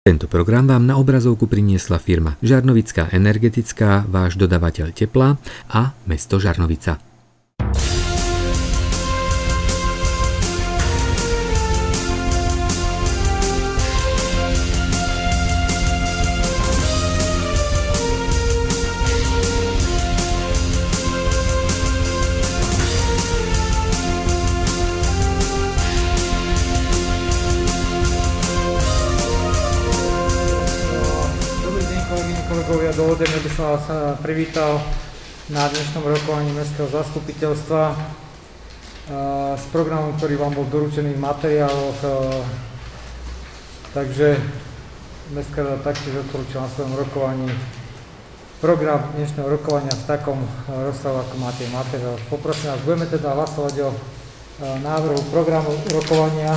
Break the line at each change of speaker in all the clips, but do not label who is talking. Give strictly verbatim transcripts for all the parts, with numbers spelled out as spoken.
Tento program vám na obrazovku priniesla firma Žarnovická energetická, váš dodavateľ tepla, a mesto Žarnovica.
Dovolte mi, aby som vás privítal na dnešnom rokovaní Mestského zastupiteľstva s programom, ktorý vám bol doručený v materiáloch. Takže Mestská rada taktiež odporúčila na svojom rokovaní program dnešného rokovania v takom rozsahu, ako máte v materiáloch. Poprosím vás, budeme teda hlasovať o návrhu programu rokovania.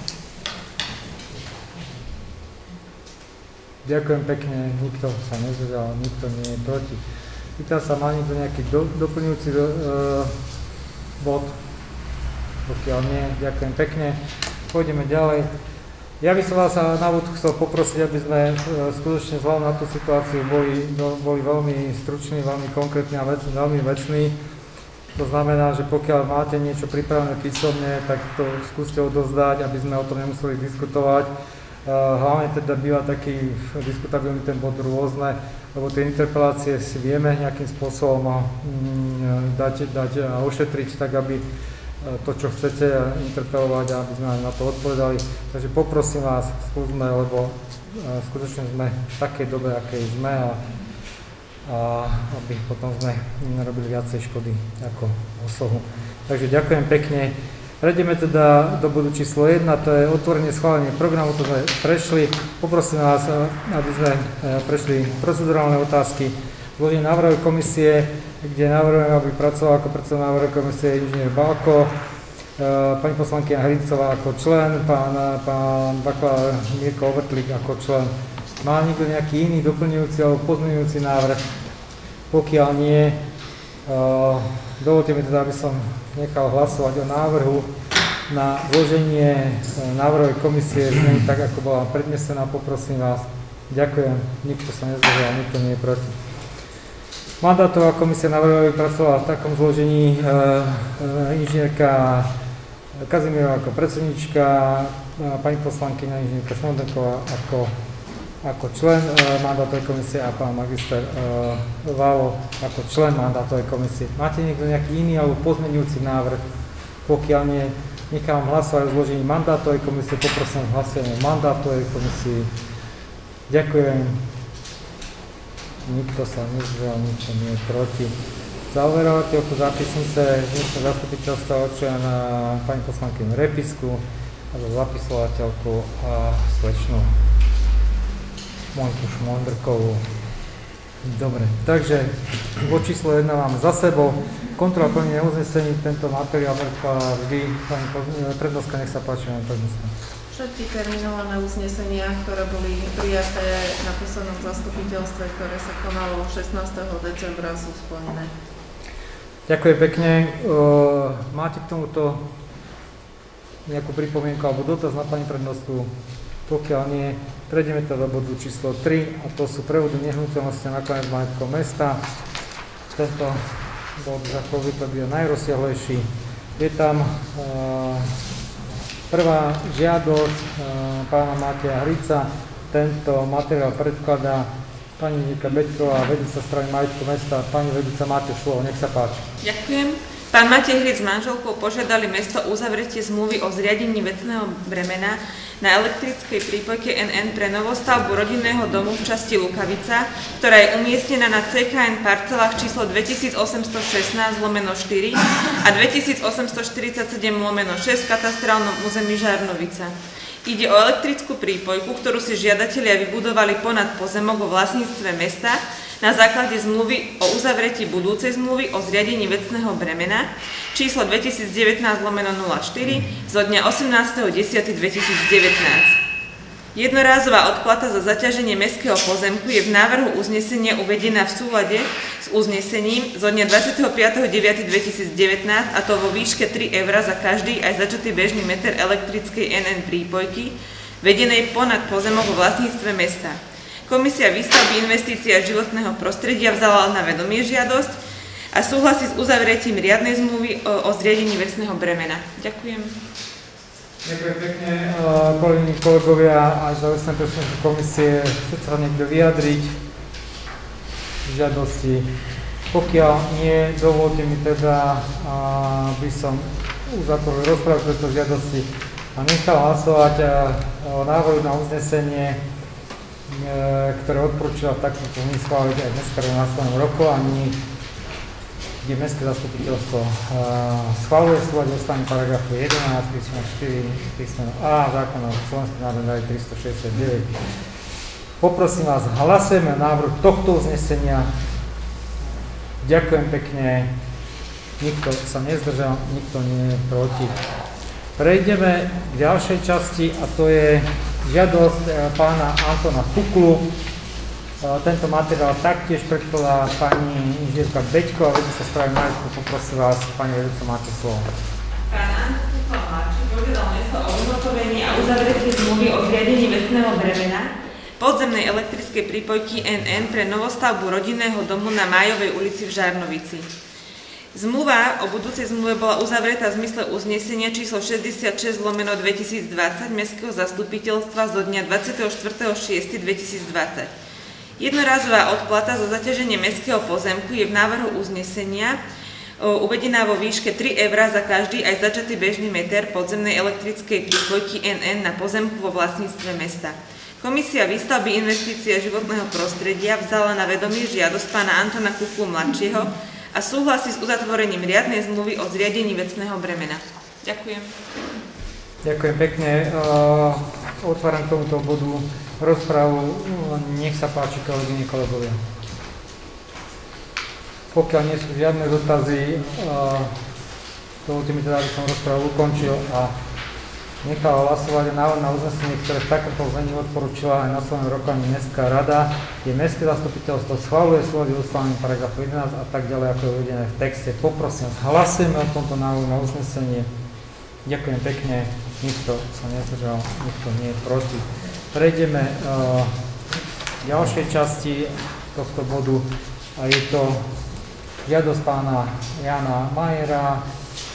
Ďakujem pekne, nikto sa nezdržal, nikto nie je proti. Pýtam sa, má niekto nejaký do, doplňujúci do, e, bod? Pokiaľ nie, ďakujem pekne. Pôjdeme ďalej. Ja by som vás na úvod chcel poprosiť, aby sme e, skutočne vzhľadom na tú situáciu boli, do, boli veľmi struční, veľmi konkrétni a vec, veľmi vecní. To znamená, že pokiaľ máte niečo pripravené písomne, tak to skúste odozdať, aby sme o tom nemuseli diskutovať. Hlavne teda býva taký diskutabilný ten bod rôzne, lebo tie interpelácie si vieme nejakým spôsobom dať, dať a ošetriť tak, aby to, čo chcete interpelovať, aby sme na to odpovedali. Takže poprosím vás, skúsme, lebo skutočne sme v takej dobe, akej sme, a, a aby potom sme nerobili viacej škody ako osohu. Takže ďakujem pekne. Prejdeme teda do bodu číslo jedna, to je otvorenie schválenie programu, to sme prešli. Poprosím vás, aby sme prešli procedurálne otázky. Zloženie návrhovej komisie, kde navrhujem, aby pracoval ako predseda návrhovej komisie inžinier Balko, pani poslankyňa Hrincová ako člen, pán, pán bakalár Mirko Overtlík ako člen. Má niekto nejaký iný doplňujúci alebo pozmeňujúci návrh? Pokiaľ nie, dovolte mi teda, aby som nechal hlasovať o návrhu na zloženie návrhovej komisie zmeny tak, ako bola prednesená. Poprosím vás. Ďakujem. Nikto sa nezdržal, nikto nie je proti. Mandátová komisia návrhovej pracovala v takom zložení: e, e, inžinierka Kazimierová ako predsednička, pani poslankyňa inžinierka Smoldenková ako, ako člen e, mandátovej komisie a pán magister e, Válo ako člen mandátovej komisie. Máte niekto nejaký iný alebo pozmeňujúci návrh? Pokiaľ nie, nechám hlasovať o zložení mandátovej komisie. Poprosím hlasovanie o mandátovej komisii. Ďakujem. Nikto sa nezdržal, nikto nie je proti. Za overovateľku zápisnice dnešného zastupiteľstva určujem na pani poslankyňu Repisku a za zapisovateľku a slečnú Monku Šmondrkovú. Dobre, takže bod číslo jedna máme za sebou. Kontrola plnenia uznesení. Tento materiál predkladá vždy pani prednostka, nech sa páči, pani prednostka.
Všetky terminované uznesenia, ktoré boli prijaté na poslednom zastupiteľstve, ktoré sa konalo šestnásteho decembra, sú splnené.
Ďakujem pekne. Máte k tomuto nejakú pripomienku alebo dotaz na pani prednostku? Pokiaľ nie, prejdeme teda do bodu číslo tri, a to sú prevody nehnuteľnosti a nakladanie s majetkom mesta. Tento bod za chvíľu bude najrozsiahlejší. Je tam uh, prvá žiadosť uh, pána Mateja Hrica. Tento materiál predkladá pani Nika Beťková, vedúca strany majetku mesta. Pani vedúca, máte slovo, nech sa páči.
Ďakujem. Pán Matej Hric s manželkou požiadali mesto o uzavretie zmluvy o zriadení vecného bremena na elektrickej prípojke en en pre novostavbu rodinného domu v časti Lukavica, ktorá je umiestnená na cé ká en parcelách číslo dvetisícosemstošestnásť lomeno štyri a dvetisícosemstoštyridsaťsedem lomeno šesť v katastrálnom území Žarnovica. Ide o elektrickú prípojku, ktorú si žiadatelia vybudovali ponad pozemok vo vlastníctve mesta na základe zmluvy o uzavretí budúcej zmluvy o zriadení vecného bremena číslo dvetisícdevätnásť lomeno nula štyri zo dňa osemnásteho októbra dvetisícdevätnásť. Jednorázová odplata za zaťaženie mestského pozemku je v návrhu uznesenia uvedená v súlade s uznesením zo dňa dvadsiateho piateho deviateho dvetisícdevätnásť, a to vo výške tri eurá za každý aj začatý bežný meter elektrickej en en prípojky, vedenej ponad pozemok vo vlastníctve mesta. Komisia výstavby investícií a životného prostredia vzala na vedomie žiadosť a súhlasí s uzavretím riadnej zmluvy o, o zriadení vecného bremena. Ďakujem.
Ďakujem pekne, kolegyni, kolegovia, aj za vecné prostredníctvo komisie. Chce sa niekto vyjadriť v žiadosti? Pokiaľ nie, dovolte mi teda, aby som uzatvoril rozpravu tejto žiadosti a nechal hlasovať o návrhu na uznesenie, ktoré odporúčila takto schváliť aj dneska na následnom roku, ani kde Mestské zastupiteľstvo schváluje v súlade ustanovení paragrafu jedenásť, písmeno štyri, písmeno A zákona o Slovenskej národnej rade tristošesťdesiatdeväť. Poprosím vás, hlasujeme o návrhu tohto uznesenia. Ďakujem pekne. Nikto sa nezdržal, nikto nie je proti. Prejdeme k ďalšej časti a to je žiadosť pána Antona Kuklu. Tento materiál taktiež predkladá pani inžinierka Beďko a vedúca správy majetku. Poprosím vás, pani vedúca, máte slovo.
Pán Anton Kukla mladší požiadal mesto o uhotovenie a uzavretie zmluvy o zriadení vecného bremena podzemnej elektrickej prípojky en en pre novostavbu rodinného domu na Májovej ulici v Žarnovici. Zmluva o budúcej zmluve bola uzavretá v zmysle uznesenia číslo šesťdesiatšesť lomeno dvetisícdvadsať Mestského zastupiteľstva zo dňa dvadsiateho štvrtého šiesteho dvetisícdvadsať. Jednorazová odplata za zaťaženie mestského pozemku je v návrhu uznesenia uvedená vo výške tri eurá za každý aj začatý bežný meter podzemnej elektrickej prípojky en en na pozemku vo vlastníctve mesta. Komisia výstavby investícií a životného prostredia vzala na vedomie žiadosť pána Antona Kuklu mladšieho a súhlasí s uzatvorením riadnej zmluvy o zriadení vecného bremena. Ďakujem.
Ďakujem pekne. Otváram k tomuto bodu rozprávu. Nech sa páči, kolegyne, kolegovia. Pokiaľ nie sú žiadne dotazy, dovolte mi teda, aby som rozprávu ukončil a nechal hlasovať návrh na uznesenie, ktoré v takomto znení odporúčila aj na svojom rokovaní Mestská rada, kde Mestské zastupiteľstvo schvaľuje v súlade s ustanovením paragrafu jedenásť a tak ďalej, ako je uvedené v texte. Poprosím, hlasujeme o tomto návrhu na uznesenie. Ďakujem pekne, nikto sa nezdržal, nikto nie je proti. Prejdeme uh, k ďalšej časti tohto bodu a je to žiadosť pána Jana Majera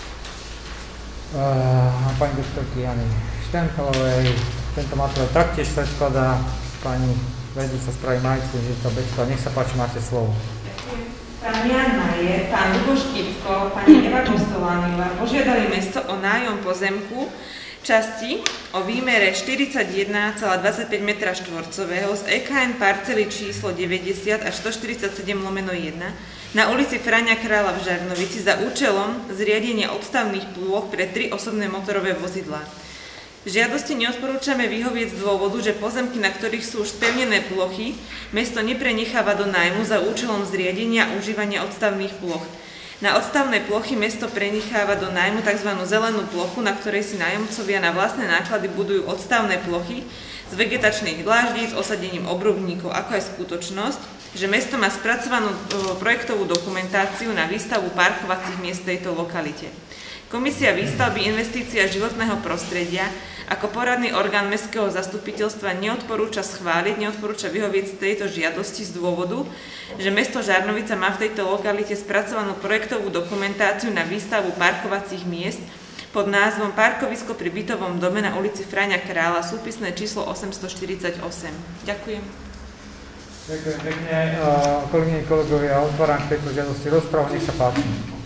a pani doktorky Jany Štempelovej. Tento materiál taktiež predkladá pani vedúca správy majetku inžinierka Beďko. Nech sa páči, máte slovo.
Pán Jan Majer, pán Luboš Kipko, pani Eva Kostolániová požiadali mesto o nájom pozemku časti o výmere štyridsaťjeden celá dvadsaťpäť metra štvorcového z é ká en parcely číslo deväťdesiat až stoštyridsaťsedem lomeno jeden na ulici Fráňa Kráľa v Žarnovici za účelom zriadenia odstavných plôch pre tri osobné motorové vozidlá. V žiadosti neodporúčame vyhovieť z dôvodu, že pozemky, na ktorých sú už spevnené plochy, mesto neprenecháva do nájmu za účelom zriadenia a užívania odstavných ploch. Na odstavné plochy mesto prenecháva do nájmu tzv. Zelenú plochu, na ktorej si nájomcovia na vlastné náklady budujú odstavné plochy z vegetačných dláždí s osadením obrubníkov, ako aj skutočnosť, že mesto má spracovanú projektovú dokumentáciu na výstavbu parkovacích miest v tejto lokalite. Komisia výstavby investícií a životného prostredia ako poradný orgán Mestského zastupiteľstva neodporúča schváliť, neodporúča vyhovieť z tejto žiadosti z dôvodu, že mesto Žarnovica má v tejto lokalite spracovanú projektovú dokumentáciu na výstavbu parkovacích miest pod názvom Parkovisko pri bytovom dome na ulici Fráňa Kráľa, súpisné číslo osemstoštyridsaťosem. Ďakujem.
Ďakujem pekne. Kolegyne, kolegovia, otváram k tejto žiadosti rozprávu, nech sa páči.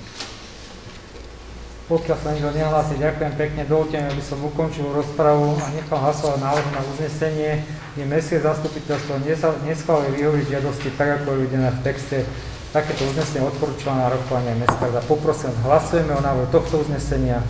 Pokiaľ sa nikto nehlási, ďakujem pekne. Dovoľte mi, aby som ukončil rozpravu a nechal hlasovať návrh na uznesenie, kde Mestské zastupiteľstvo neschváluje vyhovieť žiadosti tak, ako je uvedené v texte. Takéto uznesenie odporúčila na rokovanie Mestská rada. Poprosím, hlasujeme o návrhu tohto uznesenia.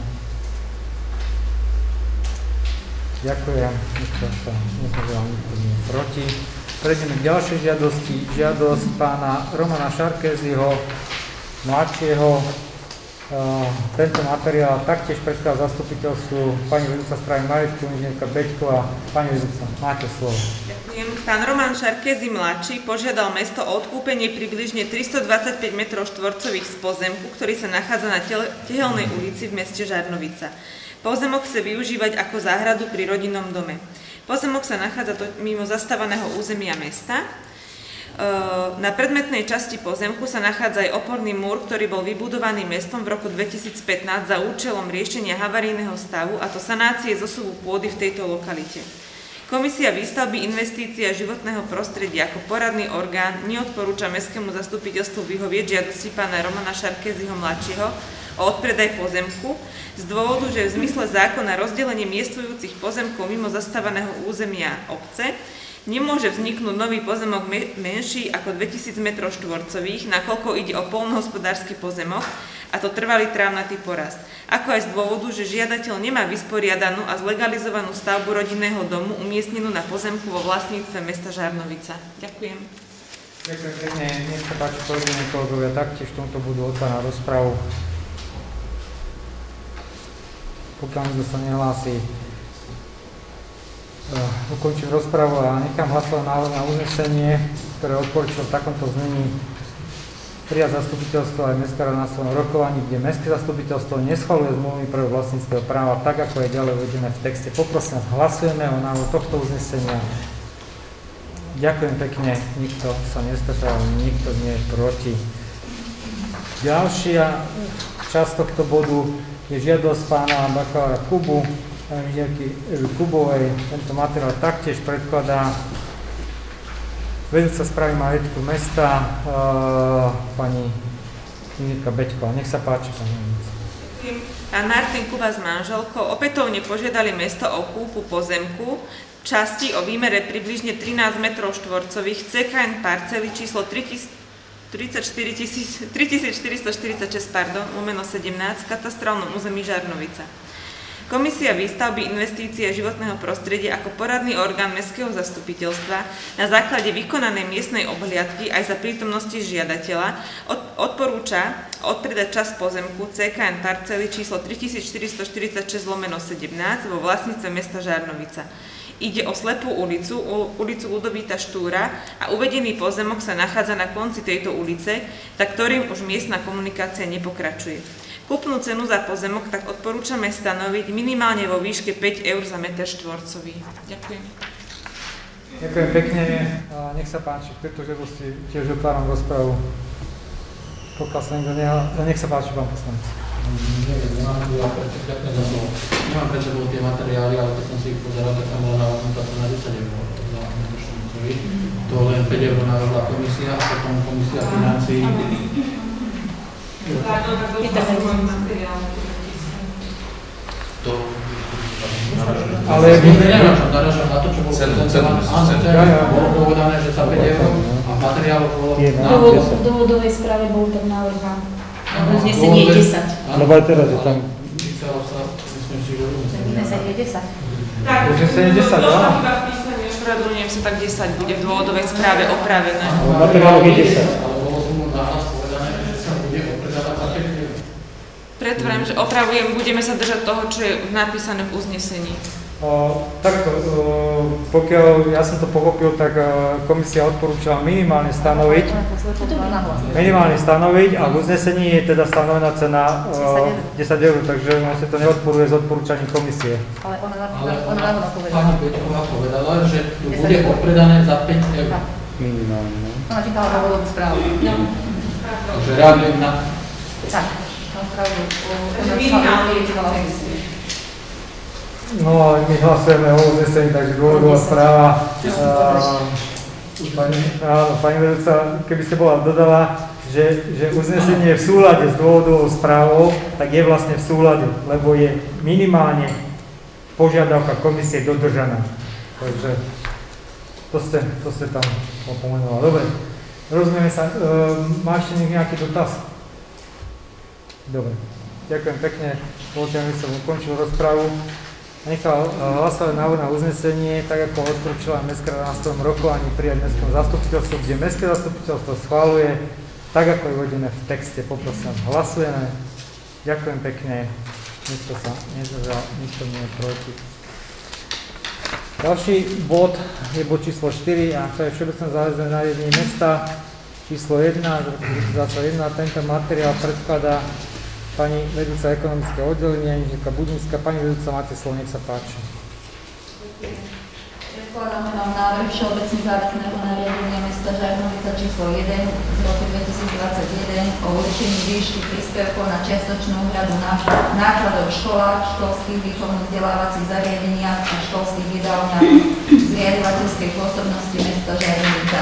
Ďakujem. Nikto sa nezdržal, nikto nie je proti. Prejdeme k ďalšej žiadosti. Žiadosť pána Romana Šarkézyho, mladšieho. Uh, tento materiál taktiež predkladá zastupiteľstvu pani vedúca správy majetku inžinierka Beďko a pani vedúca, máte slovo.
Ďakujem. Pán Roman Šarkézy mladší požiadal mesto o odkúpenie približne tristodvadsaťpäť metrov štvorcových z pozemku, ktorý sa nachádza na Tehelnej ulici v meste Žarnovica. Pozemok chce využívať ako záhradu pri rodinnom dome. Pozemok sa nachádza mimo zastávaného územia mesta. Na predmetnej časti pozemku sa nachádza aj oporný múr, ktorý bol vybudovaný mestom v roku dvetisícpätnásť za účelom riešenia havarijného stavu, a to sanácie zosuvu pôdy v tejto lokalite. Komisia výstavby investícií a životného prostredia ako poradný orgán neodporúča mestskému zastupiteľstvu vyhovieť žiadosti pána Romana Šarkézyho mladšieho o odpredaj pozemku z dôvodu, že v zmysle zákona rozdelenie miestujúcich pozemkov mimo zastávaného územia obce nemôže vzniknúť nový pozemok menší ako dvetisíc metrov štvorcových, nakoľko ide o poľnohospodársky pozemok, a to trvalý trávnatý porast. Ako aj z dôvodu, že žiadateľ nemá vysporiadanú a zlegalizovanú stavbu rodinného domu umiestnenú na pozemku vo vlastníctve mesta Žarnovica. Ďakujem.
Ďakujem pekne. Nech sa páči, kolegyne, kolegovia, taktiež v tomto budú otvára rozpravu. Pokiaľ nikto sa nehlási, Uh, ukončím rozpravu a nechám hlasovať návrh na uznesenie, ktoré odporúčilo v takomto znení prijať zastupiteľstvo aj mestská rada na svojom rokovaní, kde mestské zastupiteľstvo neschvaľuje zmluvy pre vlastníckeho práva, tak ako je ďalej uvedené v texte. Poprosím, hlasujeme o návrhu tohto uznesenia. Ďakujem pekne, nikto sa nestržal, nikto nie je proti. Ďalšia časť tohto bodu je žiadosť pána bakalára Kubu, inžinierky Kubovej. Tento materiál taktiež predkladá vedúca správy majetku mesta, uh, pani inžinierka Beťková. Nech sa páči, pani inžinierka.
Pán Martin Kuba s manželkou opätovne požiadali mesto o kúpu pozemku časti o výmere približne trinásť metrov štvorcových cé ká en parcely číslo tritisícštyristoštyridsaťšesť, pardon, lomeno sedemnásť v katastrálnom území Žarnovica. Komisia výstavby investícií a životného prostredia ako poradný orgán mestského zastupiteľstva na základe vykonanej miestnej obhliadky aj za prítomnosti žiadateľa odporúča odpredať časť pozemku cé ká en parcely číslo tritisícštyristoštyridsaťšesť lomeno sedemnásť vo vlastníctve mesta Žarnovica. Ide o slepú ulicu, ulicu Ľudovíta Štúra, a uvedený pozemok sa nachádza na konci tejto ulice, za ktorým už miestna komunikácia nepokračuje. Kúpnu cenu za pozemok tak odporúčame stanoviť minimálne vo výške päť eur za meter štvorcový. Ďakujem.
Ďakujem pekne. Nech sa páči, v tejto žiadosti tiež otváram rozpravu. Pokiaľ sa niekto nehá... Nech sa páči, pán poslanec.
Nemám pred sebou tie materiály, ale keď som si ich pozeral, tak tam bola navrhnutá cena desať eur za meter štvorcový. To len päť eur navrhla komisia a potom komisia financií.
Je tam materiál.
To...
Ale
naražam, naražam na to, čo bolo prezentované. Áno, bolo povedané, že sa päť eur a materiál bolo...
V dôvodovej správe bol ten návrh na uznesenie desať.
Lebo aj teraz je tam...
Vycelo sa, myslím si, že...
Uznesenie desať.
Tak,
uznesenie desať, áno.
Ospravedlňujem sa, tak desať bude v dôvodovej správe opravené.
Materiál je desať.
Ale bolo som mu nahlas povedané, že sa bude opredávať za päť eur.
Pretvorím, že opravujem, budeme sa držať toho, čo je napísané v uznesení.
O, takto, o, pokiaľ ja som to pochopil, tak o, komisia odporúčala minimálne stanoviť, minimálne stanoviť a v uznesení je teda stanovená cena o, desať eur, takže vlastne to neodporuje s odporúčaním komisie.
Ale ona
ona pani Beťková povedala, že to bude odpredané za päť eur.
Minimálne, no.
Ona čítala dôvodovú správu.
Takže reagujem na...
Tak, na pravdu. Minimálne je čítala komisiu.
No, ale my hlasujeme o uznesení, takže dôvodová správa. Pani, áno, pani vedúca, keby ste bola dodala, že, že uznesenie je v súlade s dôvodovou správou, tak je vlastne v súlade, lebo je minimálne požiadavka komisie dodržaná. Takže to ste, to ste tam opomenula. Dobre, rozumieme sa. E, má ešte nejaký dotaz? Dobre, ďakujem pekne. Dovoľte, aby som ukončil rozpravu. Nechal hlasovať návrh na uznesenie, tak ako odporúčila mestská rada na svojom rokovaní prijať mestskému zastupiteľstvu, kde mestské zastupiteľstvo schvaľuje, tak ako je uvedené v texte. Poprosím, hlasujeme. Ďakujem pekne. Nikto sa nezdržal, nikto nie je proti. Ďalší bod je bod číslo štyri a to je všeobecné záväzné nariadenie mesta číslo jedna z roku dvetisícdvadsaťjeden. Tento materiál predkladá pani vedúca ekonomického oddelenia, inžinierka Budinská. Pani vedúca, máte slovo, nech sa páči.
Predkladáme vám návrh všeobecne záväzného nariadenia mesta Žarnovica číslo jeden z roku dvetisícdvadsaťjeden o určení výšky príspevkov na čiastočnú úhradu nákladov v školách, školských výchovno-vzdelávacích zariadeniach a školských jedálniach z riadovateľskej pôsobnosti mesta Žarnovica.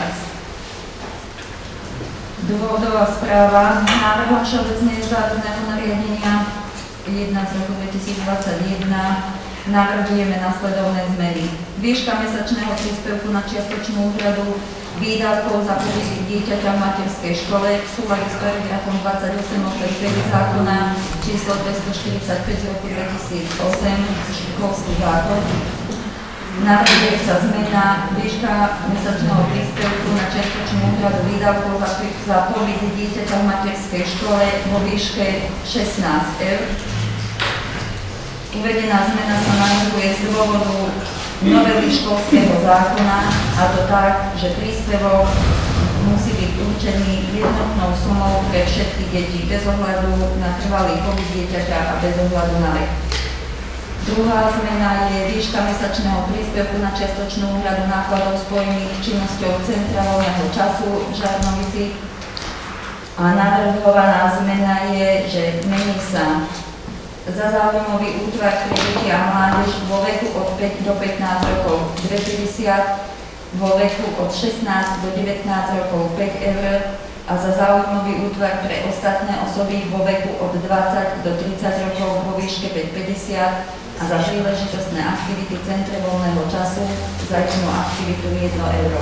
Dôvodová správa návrhu všeobecne záväzného nariadenia jeden z roku dvetisícdvadsaťjeden navrhujeme nasledovné zmeny. Výška mesačného príspevku na čiastočnú úhradu výdavkov za pobyt dieťaťa v materskej škole v súlade s paragrafom dvadsaťosem odsek päť zákona číslo dvestoštyridsaťpäť z roku dvetisícosem školský zákon. Navrhuje sa zmena výška mesačného príspevku na čiastočnú úhradu výdavkov za, za pobyt dieťaťa v materskej škole vo výške šestnásť eur. Uvedená zmena sa navrhuje z dôvodu novely školského zákona, a to tak, že príspevok musí byť určený jednotnou sumou pre všetky deti bez ohľadu na trvalý pobyt dieťaťa a bez ohľadu na vek. Druhá zmena je výška mesačného príspevku na čiastočnú úhradu nákladov spojených s činnosťou centra voľného času v Žarnovici. A navrhovaná zmena je, že mení sa za záujmový útvar pre deti a mládež vo veku od päť do pätnásť rokov dvestopäťdesiat, vo veku od šestnásť do devätnásť rokov päť eur a za záujmový útvar pre ostatné osoby vo veku od dvadsať do tridsať rokov vo výške päť päťdesiat a za príležitostné aktivity centra voľného času za jednu aktivitu jedno euro.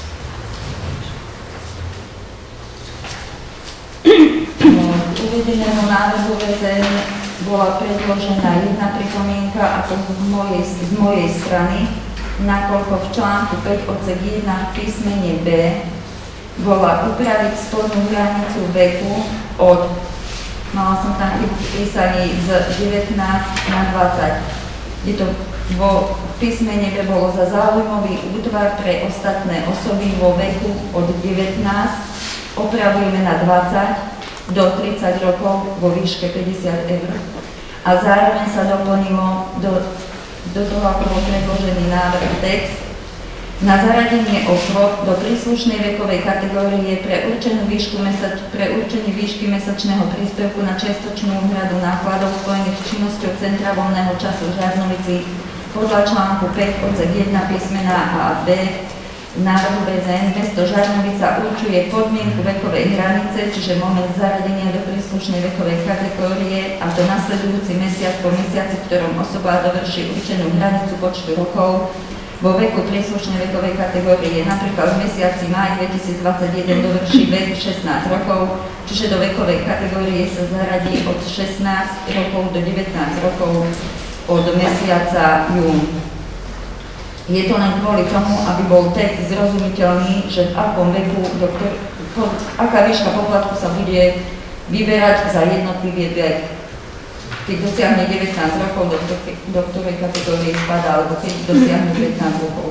Uvedeného návrhu V Z N bola predložená jedna pripomienka, a to z mojej, z mojej strany, nakoľko v článku päť odsek jeden v písmene B bola upraviť spodnú hranicu veku od, mala som tam písaní z devätnásť na dvadsať. Je to vo písmene B bolo za záujmový útvar pre ostatné osoby vo veku od devätnásť, opravujeme na dvadsať do tridsať rokov vo výške päťdesiat eur. A zároveň sa doplnilo do, do toho, ako bol predložený návrh text, na zaradenie osôb do príslušnej vekovej kategórie pre určenú výšku mesač, pre určenie výšky mesačného príspevku na čiastočnú úhradu nákladov spojených s činnosťou centra voľného času v Žarnovici podľa článku päť odsek jeden písmena A a B návrhu V Z N mesto Žarnovica určuje podmienku vekovej hranice, čiže moment zaradenia do príslušnej vekovej kategórie, a to nasledujúci mesiac po mesiaci, v ktorom osoba dovrší určenú hranicu počtu rokov vo veku príslušnej vekovej kategórie. Napríklad v mesiaci máj dvetisícdvadsaťjeden dovrší vek šestnásť rokov, čiže do vekovej kategórie sa zaradí od šestnásť rokov do devätnásť rokov od mesiaca jún. Je to len kvôli tomu, aby bol text zrozumiteľný, že v akom veku, do ktor- po, aká výška poplatku sa bude vyberať za jednotlivý vek. Keď dosiahne devätnásť rokov, do, do ktorej kategórie spadá, alebo keď dosiahne pätnásť rokov.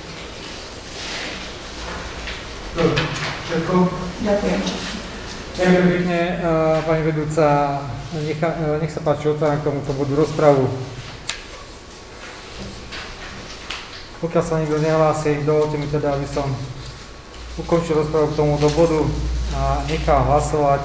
Dobre, všetko?
Ďakujem.
Ďakujem pekne, pani vedúca. Nech, nech sa páči, otváram k tomuto bodu rozpravu. Pokiaľ sa nikto nehlási, dovolte mi teda, aby som ukončil rozpravu k tomuto bodu a nechal hlasovať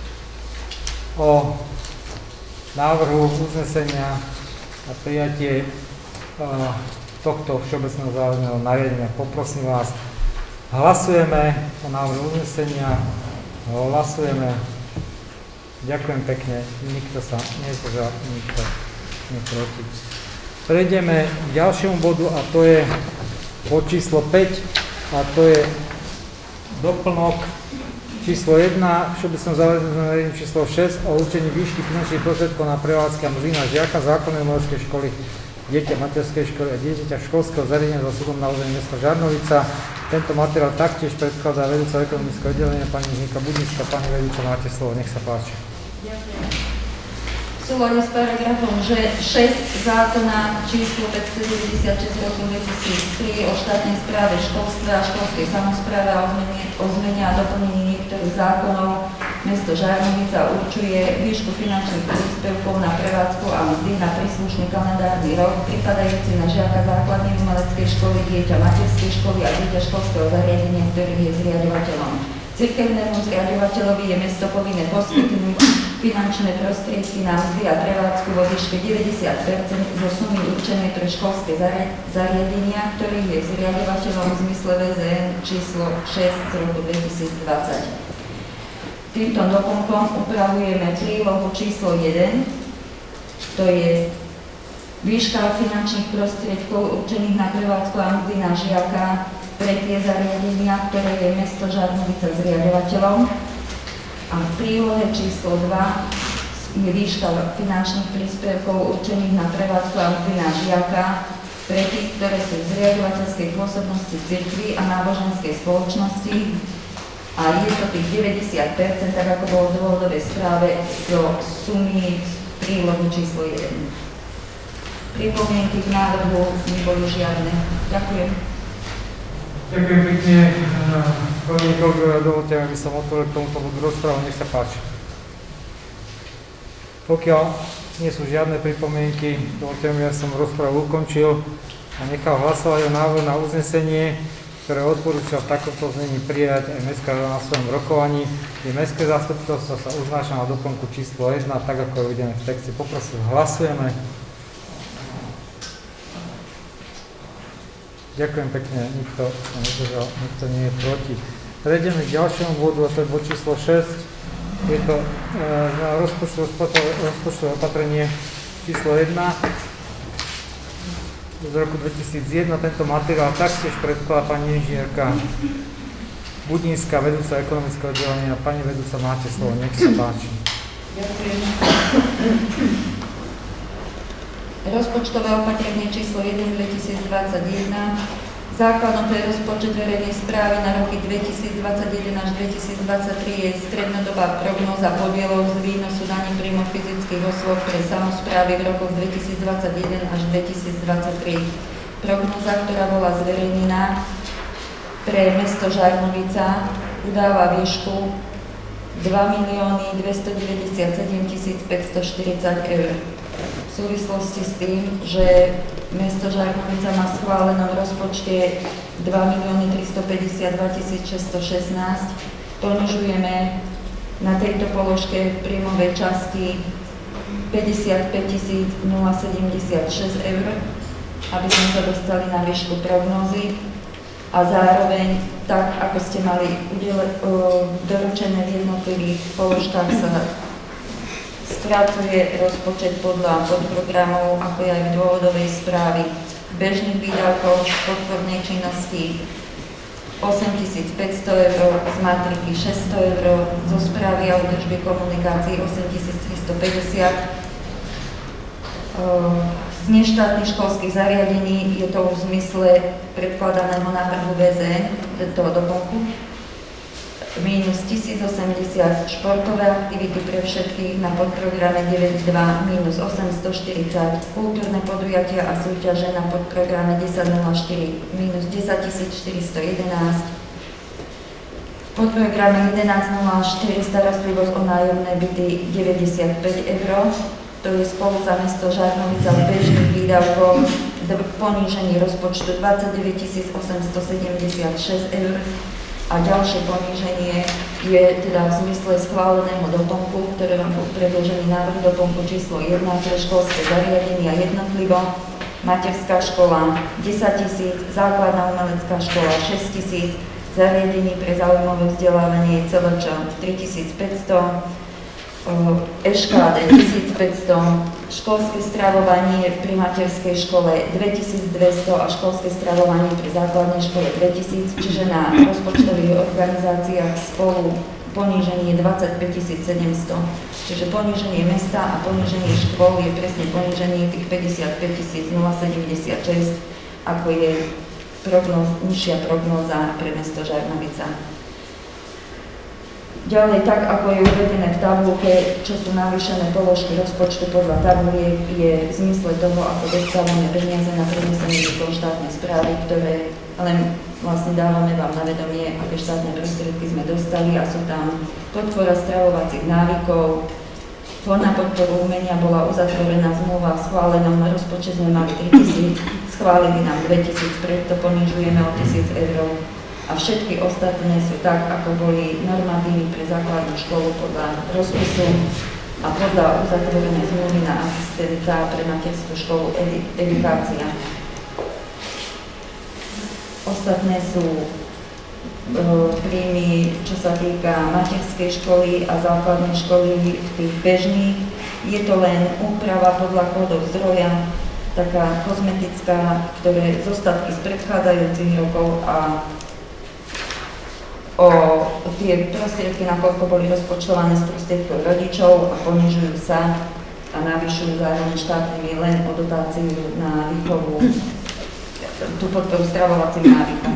o návrhu uznesenia a prijatie uh, tohto všeobecného záväzného nariadenia. Poprosím vás, hlasujeme o návrhu uznesenia, hlasujeme. Ďakujem pekne, nikto sa nezdržal, nikto neproti. Prejdeme k ďalšiemu bodu, a to je bod číslo päť, a to je doplnok číslo jeden, všeobecného záväzného nariadenia číslo šesť o určení výšky finančných prostriedkov na prevádzky a mzdy na žiaka základnej umeleckej školy, dieťa materskej školy a dieťaťa školského zariadenia za súdom na území mesta Žarnovica. Tento materiál taktiež predkladá vedúca ekonomického oddelenia pani Zdenka Budnická. Pani vedúca, máte slovo, nech sa páči.
Ďakujem. V súlade s paragrafom šesť zákona číslo päťstodeväťdesiatšesť roku dvetisíctri o štátnej správe školstva a školskej samospráve a o zmene a doplnení niektorých zákonov Mesto Žarnovica určuje výšku finančných príspevkov na prevádzku a mzdy na príslušný kalendárny rok, pripadajúci na žiaka základnej umeleckej školy, dieťa materskej školy a dieťa školského zariadenia, ktorý je zriaďovateľom. Cirkevnému zriaďovateľovi je mesto povinné poskytnúť finančné prostriedky na mzdy a prevádzku vo výške deväťdesiat percent zo sumy určenej pre školské zariadenia, ktorých je zriaďovateľom v zmysle vé zet en číslo šesť z roku dvetisícdvadsať. Týmto doplnkom upravujeme prílohu číslo jeden, to je výška finančných prostriedkov určených na prevádzku a mzdy na žiaka pre tie zariadenia, ktoré je mesto Žarnovica zriaďovateľom. A v prílohe číslo dva je výška finančných príspevkov určených na prevádzku a mzdy na žiaka pre tých, ktoré sú v zriaďovateľskej pôsobnosti cirkvi a náboženskej spoločnosti. A je to tých deväťdesiat percent, tak ako bolo v dôvodovej správe, zo sumy prílohy číslo jeden. Pripomienky k návrhu neboli žiadne. Ďakujem.
Ďakujem pekne. Kolegyne, kolegovia, dovoľte, aby som otvoril k tomuto bodu rozprávu, nech sa páči. Pokiaľ nie sú žiadne pripomienky, dovoľte mi, aby som rozprávu ukončil a nechal hlasovať o návrhu na uznesenie, ktoré odporúča v takomto znení prijať aj Mestská rada na svojom rokovaní, kde Mestské zastupiteľstvo sa uznáša na doplnku číslo jedna, tak ako je uvedené v texte. Poprosím, hlasujeme. Ďakujem pekne, nikto sa nezdržal, nikto nie je proti. Prejdeme k ďalšiemu bodu, a to je bod číslo šesť. Je to e, na rozpočtové opatrenie číslo jedna z roku dvetisícjeden. Tento materiál taktiež predkladá pani inžinierka Budínska, vedúca ekonomického oddelenia. Pani vedúca, máte slovo, nech sa páči.
Ďakujem. Rozpočtové opatrenie číslo jeden dvetisícdvadsaťjeden. Základom pre rozpočet verejnej správy na roky dvetisícdvadsaťjeden až dvetisícdvadsaťtri je strednodobá prognóza podielov z výnosu daní príjmov fyzických osôb pre samosprávy v rokoch dvetisícdvadsaťjeden až dvetisícdvadsaťtri. Prognóza, ktorá bola zverejnená pre mesto Žarnovica, udáva výšku dva milióny dvestodeväťdesiatsedem tisíc päťstoštyridsať eur. V súvislosti s tým, že mesto Žarnovica má v schválenom rozpočte dva milióny tristopäťdesiatdva tisíc šesťstošestnásť, ponižujeme na tejto položke v príjmovej časti päťdesiatpäť tisíc sedemdesiatšesť eur, aby sme sa dostali na výšku prognózy. A zároveň, tak ako ste mali udele, o, doručené v jednotlivých položkách, sa spracuje rozpočet podľa podprogramov, ako je aj v dôvodovej správy bežných výdavkov z podpornej činnosti osemtisícpäťsto eur, z matriky šesťsto eur, zo správy a údržby komunikácií osemtisíctristopäťdesiat. Z neštátnych školských zariadení je to už v zmysle predkladaného návrhu vé zet en, toho doplnku, mínus tisícosemdesiat športové aktivity pre všetkých na podprograme deväť dva, mínus osemstoštyridsať kultúrne podujatia a súťaže na podprograme desať nula štyri, mínus desaťtisícštyristojedenásť. V podprograme jedenásť nula štyri starostlivosť o nájomné byty deväťdesiatpäť eur. To je spolu za mesto Žarnovica bežných výdavkov poníženie rozpočtu dvadsaťdeväť tisíc osemstosedemdesiatšesť eur. A ďalšie poníženie je teda v zmysle schváleného doplnku, ktoré vám bol predložený návrh doplnku číslo jedna pre školské zariadenia jednotlivo. Materská škola desať tisíc, základná umelecká škola šesť tisíc, zariadení pre záujmové vzdelávanie cé el č tritisícpäťsto, é š ká dé tisícpäťsto, školské stravovanie pri materskej škole dvetisícdvesto a školské stravovanie pri základnej škole dvetisíc, čiže na rozpočtových organizáciách spolu poníženie dvadsaťpäť tisíc sedemsto. Čiže poníženie mesta a poníženie škôl je presne poníženie tých päťdesiatpäť tisíc sedemdesiatšesť, ako je prognóz, nižšia prognóza pre mesto Žarnovica. Ďalej, tak ako je uvedené v tabulke, čo sú navýšené položky rozpočtu podľa tabuliek, je v zmysle toho, ako dostávame peniaze na prenesenie výkon štátnej správy, ktoré len vlastne dávame vám na vedomie, aké štátne prostriedky sme dostali a sú tam podpora stravovacích návykov. Fond na podporu umenia bola uzatvorená zmluva, v schválenom rozpočte sme mali tritisíc, schválili nám dvetisíc, preto ponižujeme o tisíc eur. A všetky ostatné sú tak, ako boli normatívy pre základnú školu podľa rozpisu a podľa uzatvorenej zmluvy na asistenta pre materskú školu edukácia. Ostatné sú príjmy, čo sa týka materskej školy a základnej školy v tých bežných. Je to len úprava podľa kódov zdroja, taká kozmetická, ktoré zostatky z predchádzajúcich rokov a o tie prostriedky, nakoľko boli rozpočtované z prostriedkov rodičov a ponižujú sa a navyšujú zároveň štátnymi len o dotáciu na výchovu, tú podporu stravovacím návykom.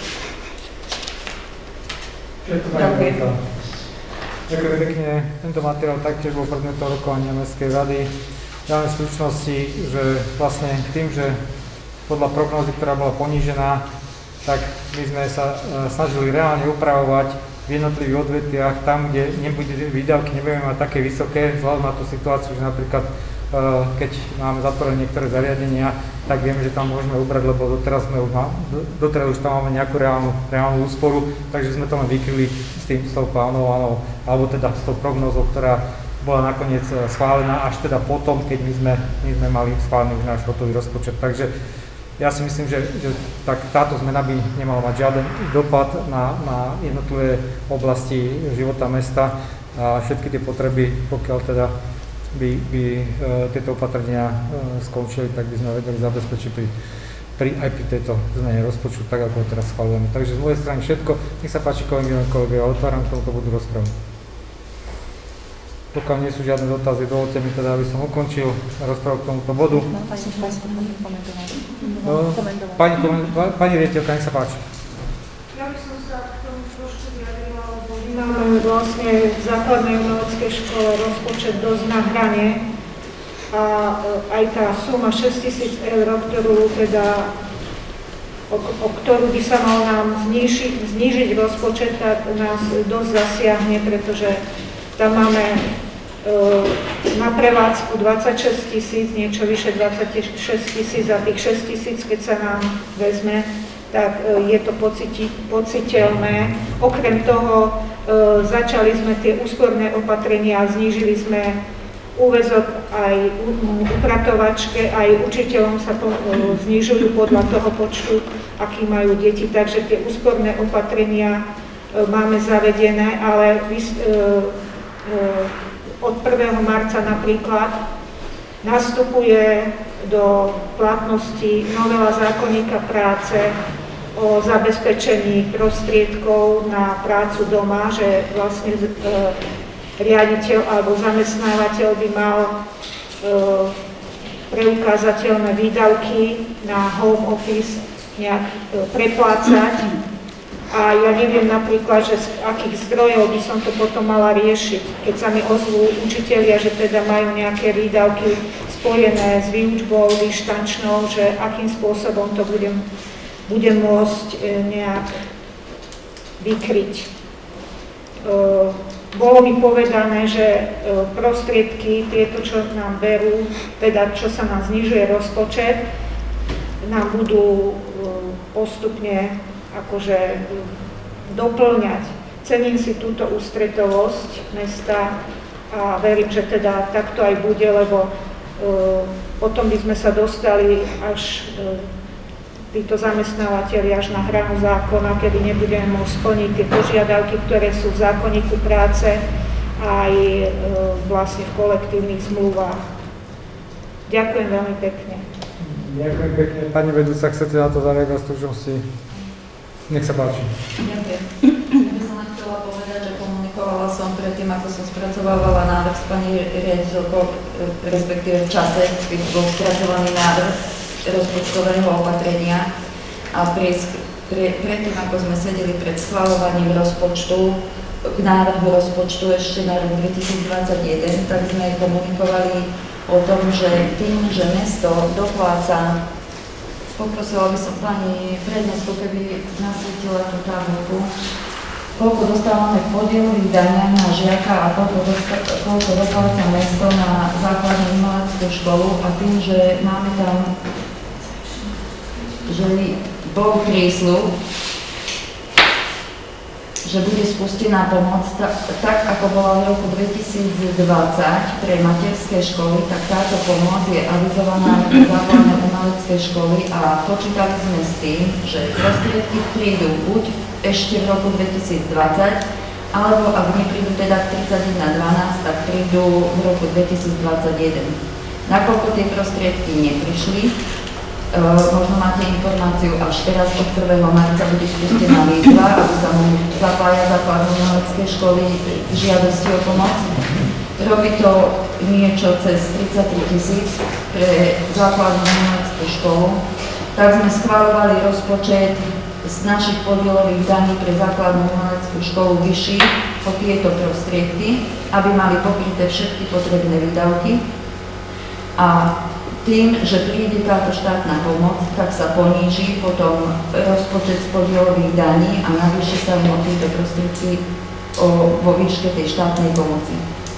Ďakujem. Ďakujem pekne. Tento materiál taktiež bol predmetom rokovania Mestskej rady. Ja len v stručnosti, že vlastne tým, že podľa prognózy, ktorá bola ponížená, tak my sme sa snažili reálne upravovať v jednotlivých odvetviach tam, kde nebude, výdavky nebudeme mať také vysoké, vzhľadom na tú situáciu, že napríklad keď máme zatvorené niektoré zariadenia, tak vieme, že tam môžeme ubrať, lebo doteraz, sme už, doteraz už tam máme nejakú reálnu, reálnu úsporu, takže sme to len vykryli s tým, s tou plánovanou, alebo teda s tou prognózou, ktorá bola nakoniec schválená až teda potom, keď my sme, my sme mali schválený náš hotový rozpočet. Takže ja si myslím, že, že tak, táto zmena by nemala mať žiaden dopad na, na jednotlivé oblasti života mesta a všetky tie potreby, pokiaľ teda by, by e, tieto opatrenia e, skončili, tak by sme vedeli zabezpečiť pri, pri, aj pri tejto zmene rozpočtu, tak ako teraz schvaľujeme. Takže z mojej strany všetko. Nech sa páči, kolegovia, kolegovia, otváram k tomuto bodu rozpravu. Pokiaľ nie sú žiadne dotazy, dovolte mi teda, aby som ukončil rozpravu k tomuto bodu. No, pani, pani riaditeľka, nech sa páči.
Ja by som sa k tomu trošku vyjadrila, lebo my máme vlastne v základnej umeleckej škole rozpočet dosť na hrane a aj tá suma šesťtisíc eur, ktorú teda, o, o ktorú by sa mal nám znížiť, znížiť rozpočet, tak nás dosť zasiahne, pretože tam máme e, na prevádzku dvadsaťšesť tisíc, niečo vyše dvadsaťšesť tisíc a tých šesť tisíc, keď sa nám vezme, tak e, je to pociti, pociteľné. Okrem toho e, začali sme tie úsporné opatrenia, znížili sme úväzok aj upratovačke, aj učiteľom sa to e, znižujú podľa toho počtu, aký majú deti, takže tie úsporné opatrenia e, máme zavedené, ale vy, e, od prvého marca napríklad nastupuje do platnosti novela zákonníka práce o zabezpečení prostriedkov na prácu doma, že vlastne e, riaditeľ alebo zamestnávateľ by mal e, preukázateľné výdavky na home office nejak e, preplácať. A ja neviem napríklad, že z akých zdrojov by som to potom mala riešiť, keď sa mi ozvú učitelia, že teda majú nejaké výdavky spojené s výučbou, dištančnou, že akým spôsobom to budem, budem môcť nejak vykryť. Bolo mi povedané, že prostriedky, tieto, čo nám berú, teda čo sa nám znižuje rozpočet, nám budú postupne akože doplňať. Cením si túto ústretovosť mesta a verím, že teda takto aj bude, lebo uh, potom by sme sa dostali až uh, títo zamestnávateľi až na hranu zákona, kedy nebudeme môcť splniť tie požiadavky, ktoré sú v zákonníku práce aj uh, vlastne v kolektívnych zmluvách. Ďakujem veľmi pekne.
Ďakujem pekne. Pani vedúca, chcete na to zareagovať v stručnosti? Nech sa páči.
Ďakujem. Ja by som len chcela povedať, že komunikovala som predtým, ako som spracovávala návrh s pani riaditeľkou, respektíve v čase, keď bol spracovaný návrh rozpočtového opatrenia a pre, pre, predtým, ako sme sedeli pred schvaľovaním rozpočtu, k návrhu rozpočtu ešte na rok dvetisícdvadsaťjeden, tak sme komunikovali o tom, že tým, že mesto dopláca Poprosila by som pani prednesku, keby nasvietila tú tabuľku, koľko dostávame v podielových daniach na žiaka a koľko, dosta- koľko dopláca mesto na základnú umeleckú školu, a tým, že máme tam, že bol prísľub, že bude spustená pomoc, tak, tak ako bola v roku dvetisícdvadsať pre materské školy, tak táto pomoc je avizovaná pre základné umelecké školy a počítali sme s tým, že prostriedky prídu buď ešte v roku dvetisícdvadsať, alebo ak neprídu teda tridsaťjeden dvanásť, tak prídu v roku dvetisícdvadsaťjeden. Nakoľko tie prostriedky neprišli, Uh, možno máte informáciu, až teraz od prvého marca bude spustená výzva, aby sa mohli zapájať základné umelecké školy k žiadosti o pomoc. Robí to niečo cez tridsaťtri tisíc pre základnú umeleckú školu. Tak sme schvaľovali rozpočet z našich podielových daní pre základnú umeleckú školu vyšší o tieto prostriedky, aby mali pokryté všetky potrebné výdavky. A tým, že príde táto štátna pomoc, tak sa poníži potom rozpočet z podielových daní a navýši sa im o tieto prostriedky vo výške tej štátnej pomoci.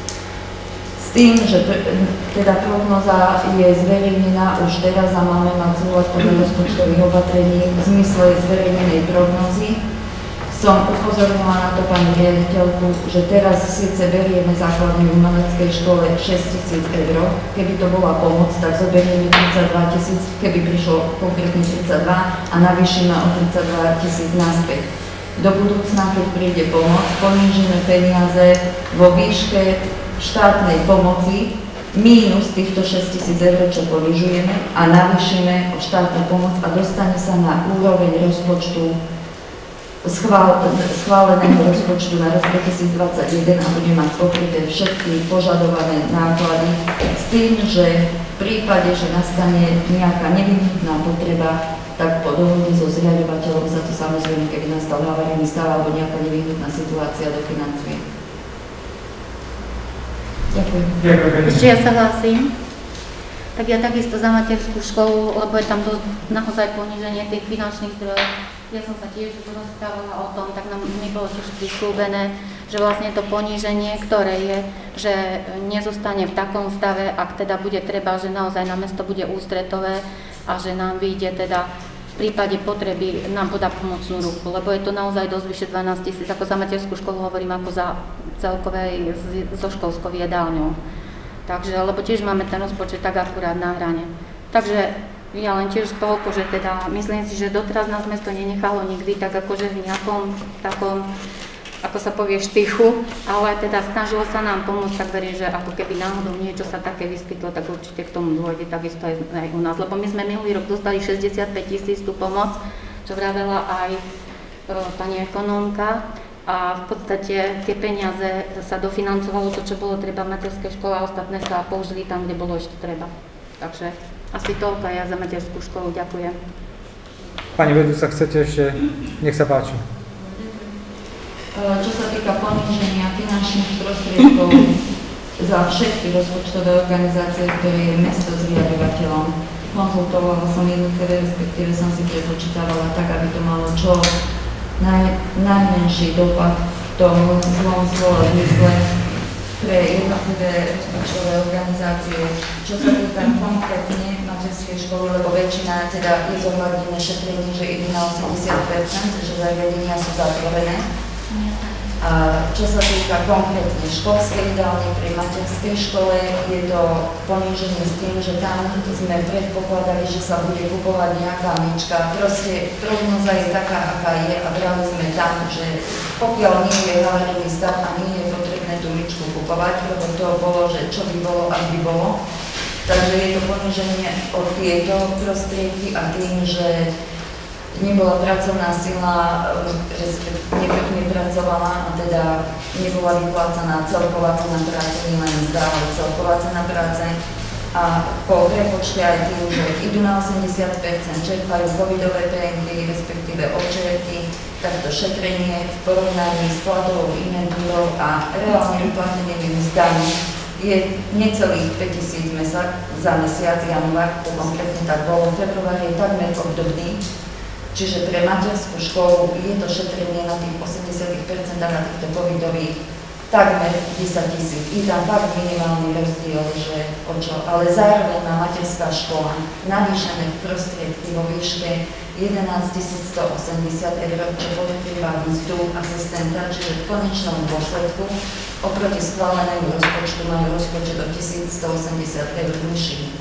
S tým, že teda prognoza je zverejnená už teraz a máme mať súhlas podľa rozpočtových opatrení v zmysle zverejnenej prognozy, som upozornila na to pani riaditeľku, že teraz síce berieme základnej umeleckej škole šesť tisíc eur, keby to bola pomoc, tak zoberieme tridsaťdva tisíc, keby prišlo konkrétne tridsaťdva a navýšime o tridsaťdva tisíc naspäť. Do budúcna, keď príde pomoc, ponížime peniaze vo výške štátnej pomoci mínus týchto šesť tisíc eur, čo ponižujeme, a navýšime o štátnu pomoc a dostane sa na úroveň rozpočtu Schvál, schváleného rozpočtu na rok dvetisícdvadsaťjeden a bude mať pokryté všetky požadované náklady s tým, že v prípade, že nastane nejaká nevyhnutná potreba, tak po dohode so zriaďovateľom sa to samozrejme, keby nastal havarijný stav alebo nejaká nevyhnutná situácia, dofinancuje. Ďakujem.
Ešte ja sa hlásim. Tak ja takisto za materskú školu, lebo je tam dosť naozaj poníženie tých finančných zdrojov. Ja som sa tiež rozprávala o tom, tak nám nebolo tiež prislúbené, že vlastne to poníženie, ktoré je, že nezostane v takom stave, ak teda bude treba, že naozaj na mesto bude ústretové a že nám vyjde teda v prípade potreby nám podá pomocnú ruku, lebo je to naozaj dosť vyše dvanásť tisíc, ako za materskú školu hovorím, ako za celkovej so školskou jedálňou. Takže, lebo tiež máme ten rozpočet tak akurát na hrane. Takže ja len tiež toľko, že teda myslím si, že doteraz nás mesto nenechalo nikdy tak akože v nejakom takom, ako sa povie, štychu, ale teda snažilo sa nám pomôcť, tak verím, že ako keby náhodou niečo sa také vyskytlo, tak určite k tomu dôjde takisto aj, aj u nás, lebo my sme minulý rok dostali šesťdesiatpäť tisíc tú pomoc, čo vravela aj e, pani ekonómka, a v podstate tie peniaze sa dofinancovalo to, čo bolo treba v materskej škole, a ostatné sa použili tam, kde bolo ešte treba. Takže asi toľko, ja za materskú školu ďakujem.
Pani vedúca, chcete ešte? Nech sa páči.
Čo sa týka poníženia finančných prostriedkov za všetky rozpočtové organizácie, ktoré je mesto zriaďovateľom, konzultovala som jednotlivé, respektíve som si prepočítavala tak, aby to malo čo naj, najmenší dopad v tom zlom slova zmysle pre jednotlivé rozpočtové organizácie. Čo sa týka konkrétne materskej školy, lebo väčšina teda je zohľadnené šetrenie, že ide na osemdesiat percent, že zariadenia sú zatvorené. A čo sa týka konkrétne školskej jedálne pri materskej škole, je to poníženie s tým, že tam sme predpokladali, že sa bude kupovať nejaká myčka. Proste prognoza je taká, aká je, a brali sme tam, že pokiaľ nie je havarijný stav a nie je potrebné tú myčku kupovať, lebo to bolo, že čo by bolo, ak by bolo. Takže je to poníženie od tieto prostriedky a tým, že nebola pracovná sila, nepracovala a teda nebola vyplácaná celková cena práce, nielen mzda, ale celková cena práce. A po prepočte aj tým, že idú na osemdesiat percent, čerpajú covidové penky, respektíve odčerky, tak to šetrenie v porovnaní s platovou inventúrou a reálne vyplatenými mzdami je necelých päťtisíc za mesiac, január, to konkrétne tak bolo, február je takmer obdobný, čiže pre materskú školu je to šetrenie na tých osemdesiat percent na týchto covidových takmer desať tisíc. Je tam fakt minimálny rozdiel, že o čo, ale zároveň má materská škola navýšené prostriedky vo výške jedenásťtisícstoosemdesiat eur, čo pokrýva mzdu asistenta, čiže v konečnom dôsledku oproti schválenému rozpočtu majú rozpočet o tisícstoosemdesiat eur nižší.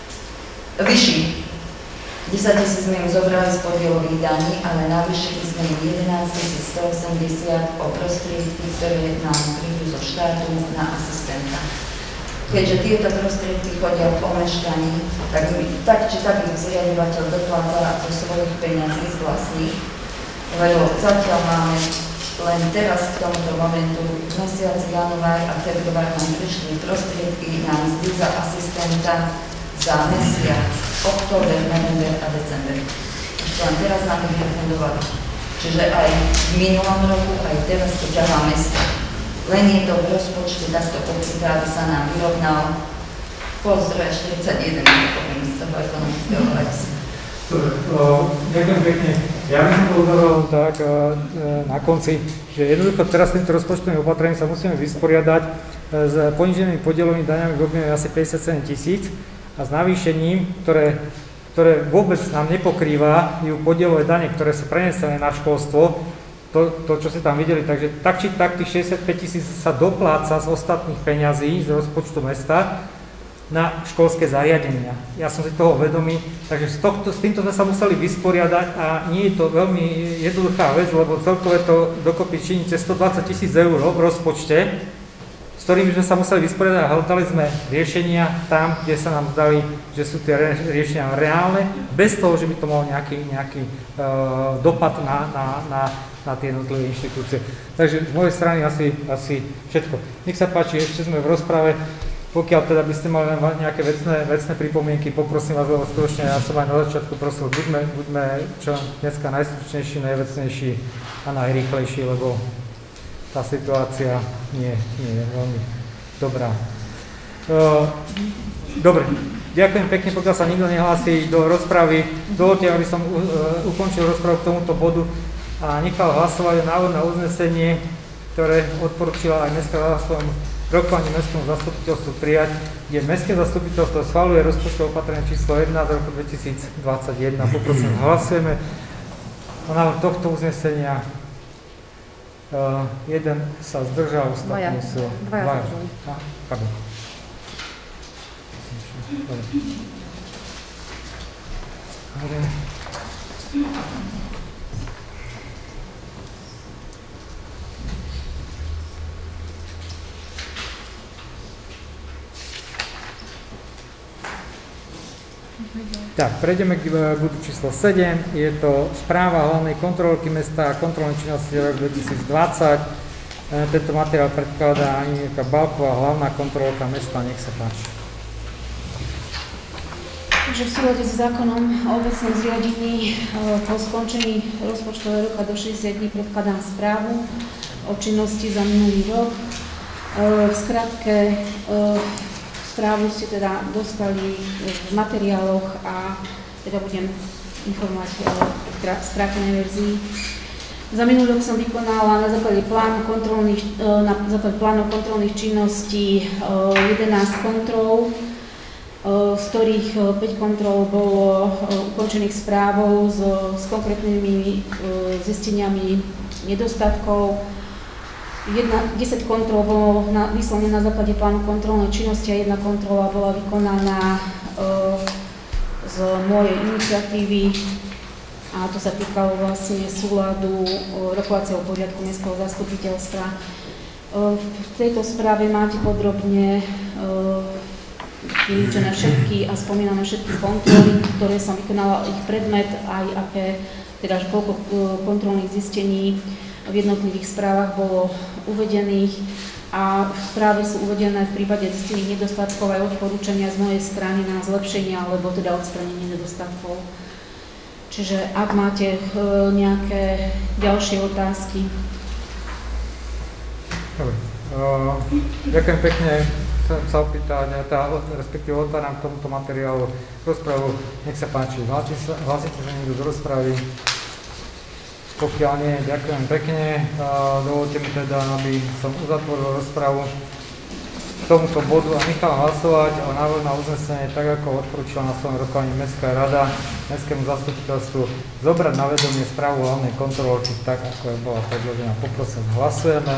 Vyšší. desaťtisíc sme im zobrali z podielových daní, ale navýšili sme im jedenásťtisícstoosemdesiat o prostriedky, ktoré nám prídu zo štátu na asistenta. Keďže tieto prostriedky chodia v omeškaní, tak, tak či tak ich zriadovateľ dopláca zo svojich peňazí z vlastných, lebo zatiaľ máme len teraz k tomuto momentu v mesiaci január a február nám prišli prostriedky na mzdy za asistenta za mesiac, október, november a december. Len teraz nám ich refundovali. Čiže aj v minulom roku, aj teraz to ťahá mesto. Len je to v rozpočte takto počíta, aby sa nám vyrovnal pozdroje štyridsaťjeden, poviem z toho ekonomického hľadiska.
Dobre, ďakujem pekne. Ja by som to uzavrel tak na konci, že jednoducho teraz týmto rozpočtovým opatrením sa musíme vysporiadať s poníženými podielovými daňami v objeme asi päťdesiatsedem tisíc a s navýšením, ktoré, ktoré vôbec nám nepokrýva podielové dane, ktoré sú prenesené na školstvo, to, to, čo ste tam videli. Takže tak či tak tých šesťdesiatpäť tisíc sa dopláca z ostatných peňazí, z rozpočtu mesta na školské zariadenia. Ja som si toho vedomý, takže s, tohto, s týmto sme sa museli vysporiadať a nie je to veľmi jednoduchá vec, lebo celkové to dokopy činí cez stodvadsať tisíc eur v rozpočte, s ktorými sme sa museli vysporiadať a hľadali sme riešenia tam, kde sa nám zdali, že sú tie riešenia reálne, bez toho, že by to malo nejaký, nejaký uh, dopad na, na, na, na tie jednotlivé inštitúcie. Takže z mojej strany asi, asi všetko. Nech sa páči, ešte sme v rozprave. Pokiaľ teda by ste mali nejaké vecné, vecné pripomienky, poprosím vás, lebo skutočne ja som aj na začiatku prosil, buďme, buďme čo dneska najstručnejší, najvecnejší a najrýchlejší, lebo tá situácia nie, nie je veľmi dobrá. Uh, dobre, ďakujem pekne, pokiaľ sa nikto nehlási do rozpravy. Dovolte, aby som uh, ukončil rozpravu k tomuto bodu a nechal hlasovať o návrh na uznesenie, ktoré odporúčila aj mestská zastupiteľstvo rokovaní mestskému zastupiteľstvu prijať, kde mestské zastupiteľstvo schvaľuje rozpočtové opatrenie číslo jedenásť roku dvetisícdvadsaťjeden. Poprosím, hlasujeme o návrh tohto uznesenia. Uh, jeden sa zdržal, ostatní sú... Dvaja. Ah, pardon. Dobre. Tak, prejdeme k bodu číslo sedem. Je to správa hlavnej kontrolky mesta a kontrolnej činnosti rok dvetisícdvadsať. Tento materiál predkladá Anielka Balková, hlavná kontrolka mesta. Nech sa páči.
Takže v súlade s zákonom o obecnom zriadení po skončení rozpočtového roka do šesťdesiat dní predkladám správu o činnosti za minulý rok. V skratke, správu ste teda dostali v materiáloch a teda budem informovať o skrátenej verzii. Za minulý rok som vykonala na základe plánu kontrolných, na základe plánov kontrolných činností jedenásť kontrol, z ktorých päť kontrol bolo ukončených správou s, s konkrétnymi zisteniami nedostatkov. Jedna, desať kontrol bolo na, vyslovene na základe plánu kontrolnej činnosti a jedna kontrola bola vykonaná e, z mojej iniciatívy a to sa týkalo vlastne súladu e, rokovacieho poriadku mestského zastupiteľstva. E, v tejto správe máte podrobne e, vylúčené všetky a spomínané všetky kontroly, ktoré som vykonala, ich predmet, aj aké, teda koľko e, kontrolných zistení v jednotlivých správach bolo uvedených a v správe sú uvedené v prípade zistených nedostatkov aj odporúčania z mojej strany na zlepšenie alebo teda odstranenie nedostatkov. Čiže ak máte nejaké ďalšie otázky.
Dobre. Uh, ďakujem pekne. chcem sa opýtať, tá, respektíve otváram k tomuto materiálu rozpravu. Nech sa páči, hlasíte sa niekto do rozpravy? Pokiaľ nie, ďakujem pekne. Dovolte mi teda, aby som uzatvoril rozpravu k tomuto bodu a nechal hlasovať o návrhu na uznesenie, tak ako odporúčila na svojom rokovaní Mestská rada Mestskému zastupiteľstvu zobrať na vedomie správu hlavnej kontrolórky tak, ako je bola predložená. Poprosím, hlasujeme.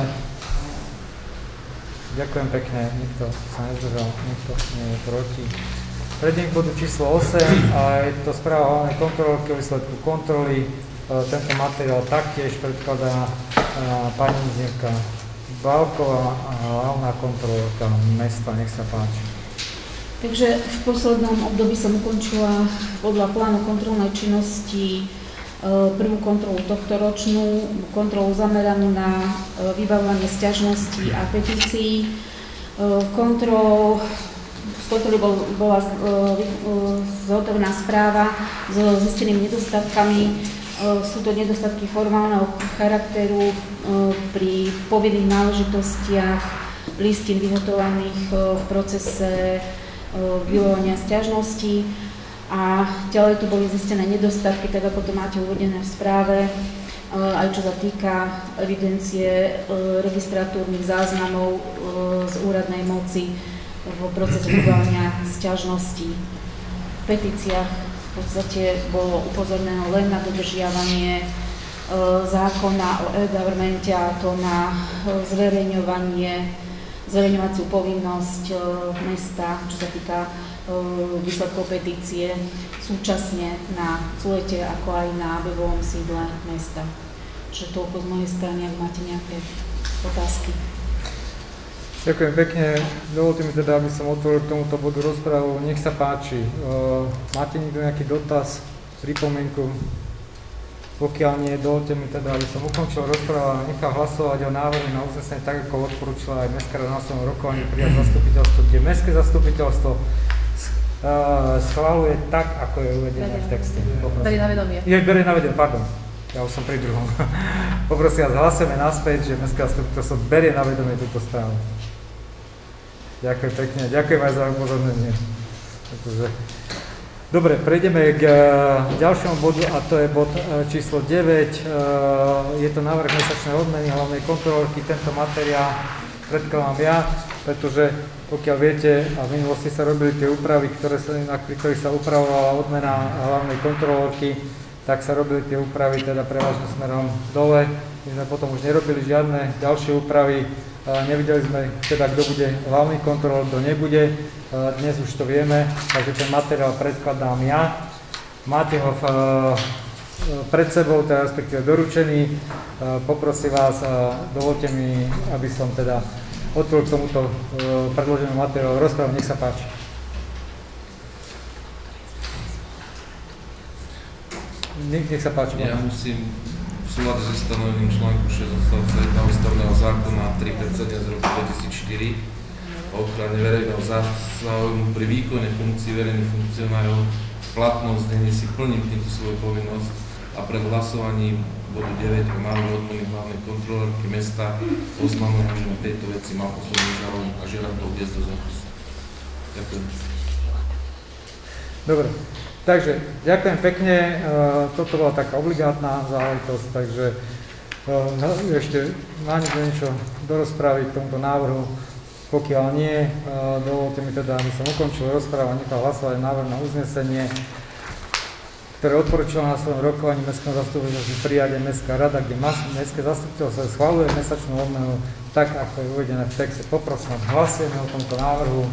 Ďakujem pekne, nikto sa nezdržal, nikto nie je proti. Prejdem k bodu číslo osem a je to správa hlavnej kontrolórky o výsledku kontroly. Tento materiál taktiež predkladá pani inžinierka Bálková a hlavná kontrolórka mesta. Nech sa páči.
Takže v poslednom období som ukončila podľa plánu kontrolnej činnosti prvú kontrolu tohtoročnú, kontrolu zameranú na vybavovanie sťažností a petícií. Kontrol, z kontroly bol, bola zhotovená správa s zistenými nedostatkami. Sú to nedostatky formálneho charakteru pri povinných náležitostiach listín vyhotovaných v procese vybavovania sťažností. A ďalej tu boli zistené nedostatky, tak ako to máte uvedené v správe, aj čo sa týka evidencie registratúrnych záznamov z úradnej moci v procese vybavovania sťažností. V petíciách v podstate bolo upozornené len na dodržiavanie e, zákona o e-governmente a to na e, zverejňovanie, zverejňovaciu povinnosť e, mesta, čo sa týka e, výsledkov petície, súčasne na Culete, ako aj na webovom sídle mesta. Čiže toľko z mojej strany, ak máte nejaké otázky.
Ďakujem pekne. Dovolte mi teda, aby som otvoril k tomuto bodu rozprávu. Nech sa páči. Uh, máte niekto nejaký dotaz, pripomienku? Pokiaľ nie, dovolte mi teda, aby som ukončil rozprávu a nechal hlasovať o návrhu na uznesenie tak, ako odporúčila aj Mestská rada na svojom rokovaní prijať zastupiteľstvo, kde Mestské zastupiteľstvo uh, schvaľuje tak, ako je uvedené v texte.
Berie na vedomie.
Je, berie na vedomie, pardon. Ja už som pri druhom. Poprosím vás, hlasujeme naspäť, že Mestská zastupiteľstvo berie na vedomie túto správu. Ďakujem pekne, ďakujem aj za upozornenie. Dobre, prejdeme k ďalšiemu bodu a to je bod číslo deväť. Je to návrh mesačnej odmeny hlavnej kontrolórky. Tento materiál predkladám ja, pretože pokiaľ viete, a v minulosti sa robili tie úpravy, ktoré sa, pri ktorých sa upravovala odmena hlavnej kontrolórky, tak sa robili tie úpravy teda prevažne smerom dole. My sme potom už nerobili žiadne ďalšie úpravy. Nevideli sme teda, kto bude hlavný kontrolór, kto nebude. Dnes už to vieme, takže ten materiál predkladám ja. Máte ho v, pred sebou, teda respektíve doručený. Poprosím vás, dovolte mi, aby som teda otvoril k tomuto predloženému materiálu rozprávu. Nech sa páči. Nech, nech sa páči.
Ja musím v súlade so stanoveným článku šesť odstavca jedna ústavného zákona tri päťdesiatsedem z roku dvetisícštyri o ochrane verejného záujmu pri výkone funkcií verejných funkcionárov platnosť neniesie, plním týmto svoju povinnosť a pred hlasovaním bodu deväť o návrhu odmeny hlavnej kontrolórky mesta oznamujem o tejto veci mám osobný záujem a žiadam to uviesť do zápisu. Ďakujem.
Dobre. Takže, ďakujem pekne, toto bola taká obligátna záležitosť, takže ešte má niekto niečo do rozprávy k tomuto návrhu. Pokiaľ nie, dovolte mi teda, aby som ukončil rozprávu a nechal hlasovať návrh na uznesenie, ktoré odporúčilo na svojom rokovaní Mestského zastupiteľstva prijať Mestská rada, kde Mestské zastupiteľstvo schvaľuje mesačnú odmenu tak, ako je uvedené v texte. Poprosím, hlasujeme o tomto návrhu.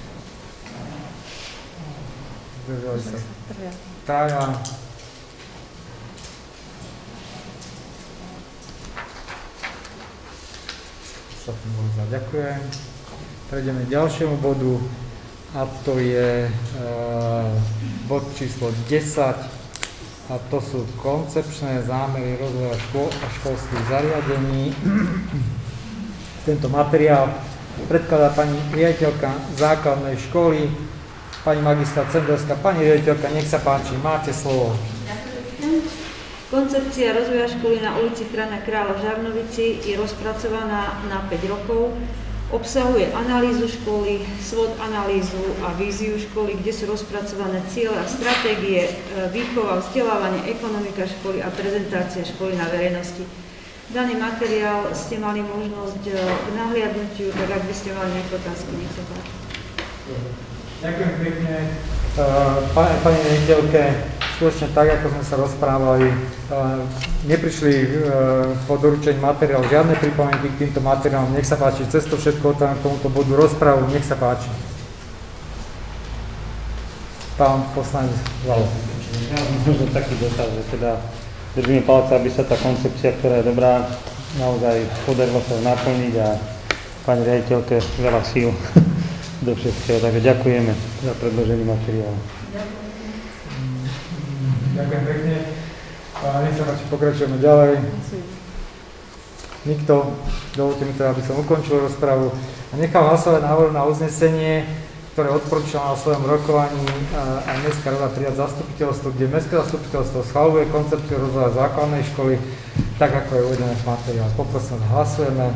Zdržali sa. Traja. Ďakujem. Prejdeme k ďalšiemu bodu a to je e, bod číslo desať a to sú koncepčné zámery rozvoja škôl a školských zariadení. Tento materiál predkladá pani riaditeľka základnej školy, pani magistra Cenderská. Pani riaditeľka, nech sa páči, máte slovo.
Ďakujem. Koncepcia rozvoja školy na ulici Frana Kráľa v Žarnovici je rozpracovaná na päť rokov.
Obsahuje analýzu školy, SWOT analýzu a víziu školy, kde sú rozpracované ciele a stratégie, výchova, vzdelávanie, ekonomika školy a prezentácia školy na verejnosti. Daný materiál ste mali možnosť k nahliadnutiu, tak ak by ste mali nejaké otázky, nech sa páči.
Ďakujem pekne. Pani, pani riaditeľke, skutočne tak, ako sme sa rozprávali, neprišli po doručení materiálu žiadne pripomienky k týmto materiálom. Nech sa páči, cez to všetko otváram k tomuto bodu rozprávu, nech sa páči. Pán poslanec Valo.
Ja možno taký dotaz, že teda držíme palce, aby sa tá koncepcia, ktorá je dobrá, naozaj podarilo sa naplniť a pani riaditeľke veľa síl do všetkého. Takže ďakujeme za predložený materiál.
Ďakujem pekne. Nech sa páči, pokračujeme ďalej. Nikto, dovolte mi teda, aby som ukončil rozpravu a nechal hlasovať návrh na uznesenie, ktoré odporúčala na svojom rokovaní aj Mestská rada prijať zastupiteľstvo, kde Mestské zastupiteľstvo schvaľuje koncepciu rozvoja základnej školy, tak ako je uvedené v materiáli. Poprosím, hlasujeme.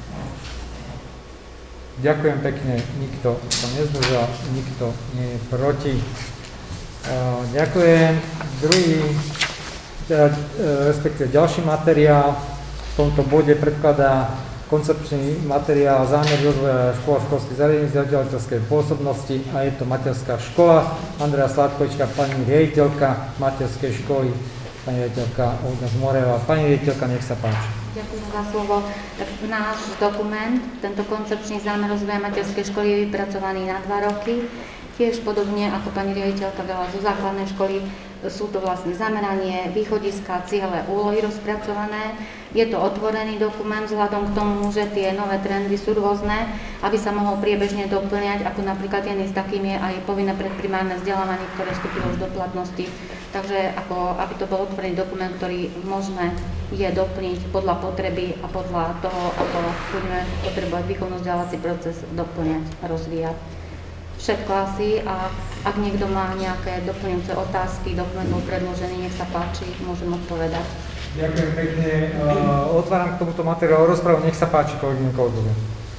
Ďakujem pekne, nikto sa nezdržal, nikto nie je proti. Ďakujem. Druhý, respektíve ďalší materiál v tomto bode predkladá koncepčný materiál zámer rozvoja škôl a školských zariadení vzdelávateľskej pôsobnosti a je to materská škola. Andrea Sládkovička, pani riaditeľka materskej školy, pani riaditeľka Olga Zmoreva. Pani riaditeľka, nech sa páči.
Ďakujem za slovo. Tak náš dokument, tento koncepčný zámer rozvoja materskej školy je vypracovaný na dva roky. Tiež podobne ako pani riaditeľka dala zo základnej školy, sú to vlastne zameranie, východiska, ciele, úlohy rozpracované. Je to otvorený dokument vzhľadom k tomu, že tie nové trendy sú rôzne, aby sa mohol priebežne doplňať, ako napríklad jedným z takým je aj povinné predprimárne vzdelávanie, ktoré vstúpilo už do platnosti. Takže ako, aby to bol otvorený dokument, ktorý môžeme je doplniť podľa potreby a podľa toho, ako budeme potrebovať výchovno-vzdelávací proces doplňať a rozvíjať. Všetko asi a ak niekto má nejaké doplňujúce otázky, dokument bol predložený, nech sa páči, môžem odpovedať.
Ďakujem pekne. Uh, otváram k tomuto materiálu rozpravu, nech sa páči, kolegyne, kolegovia.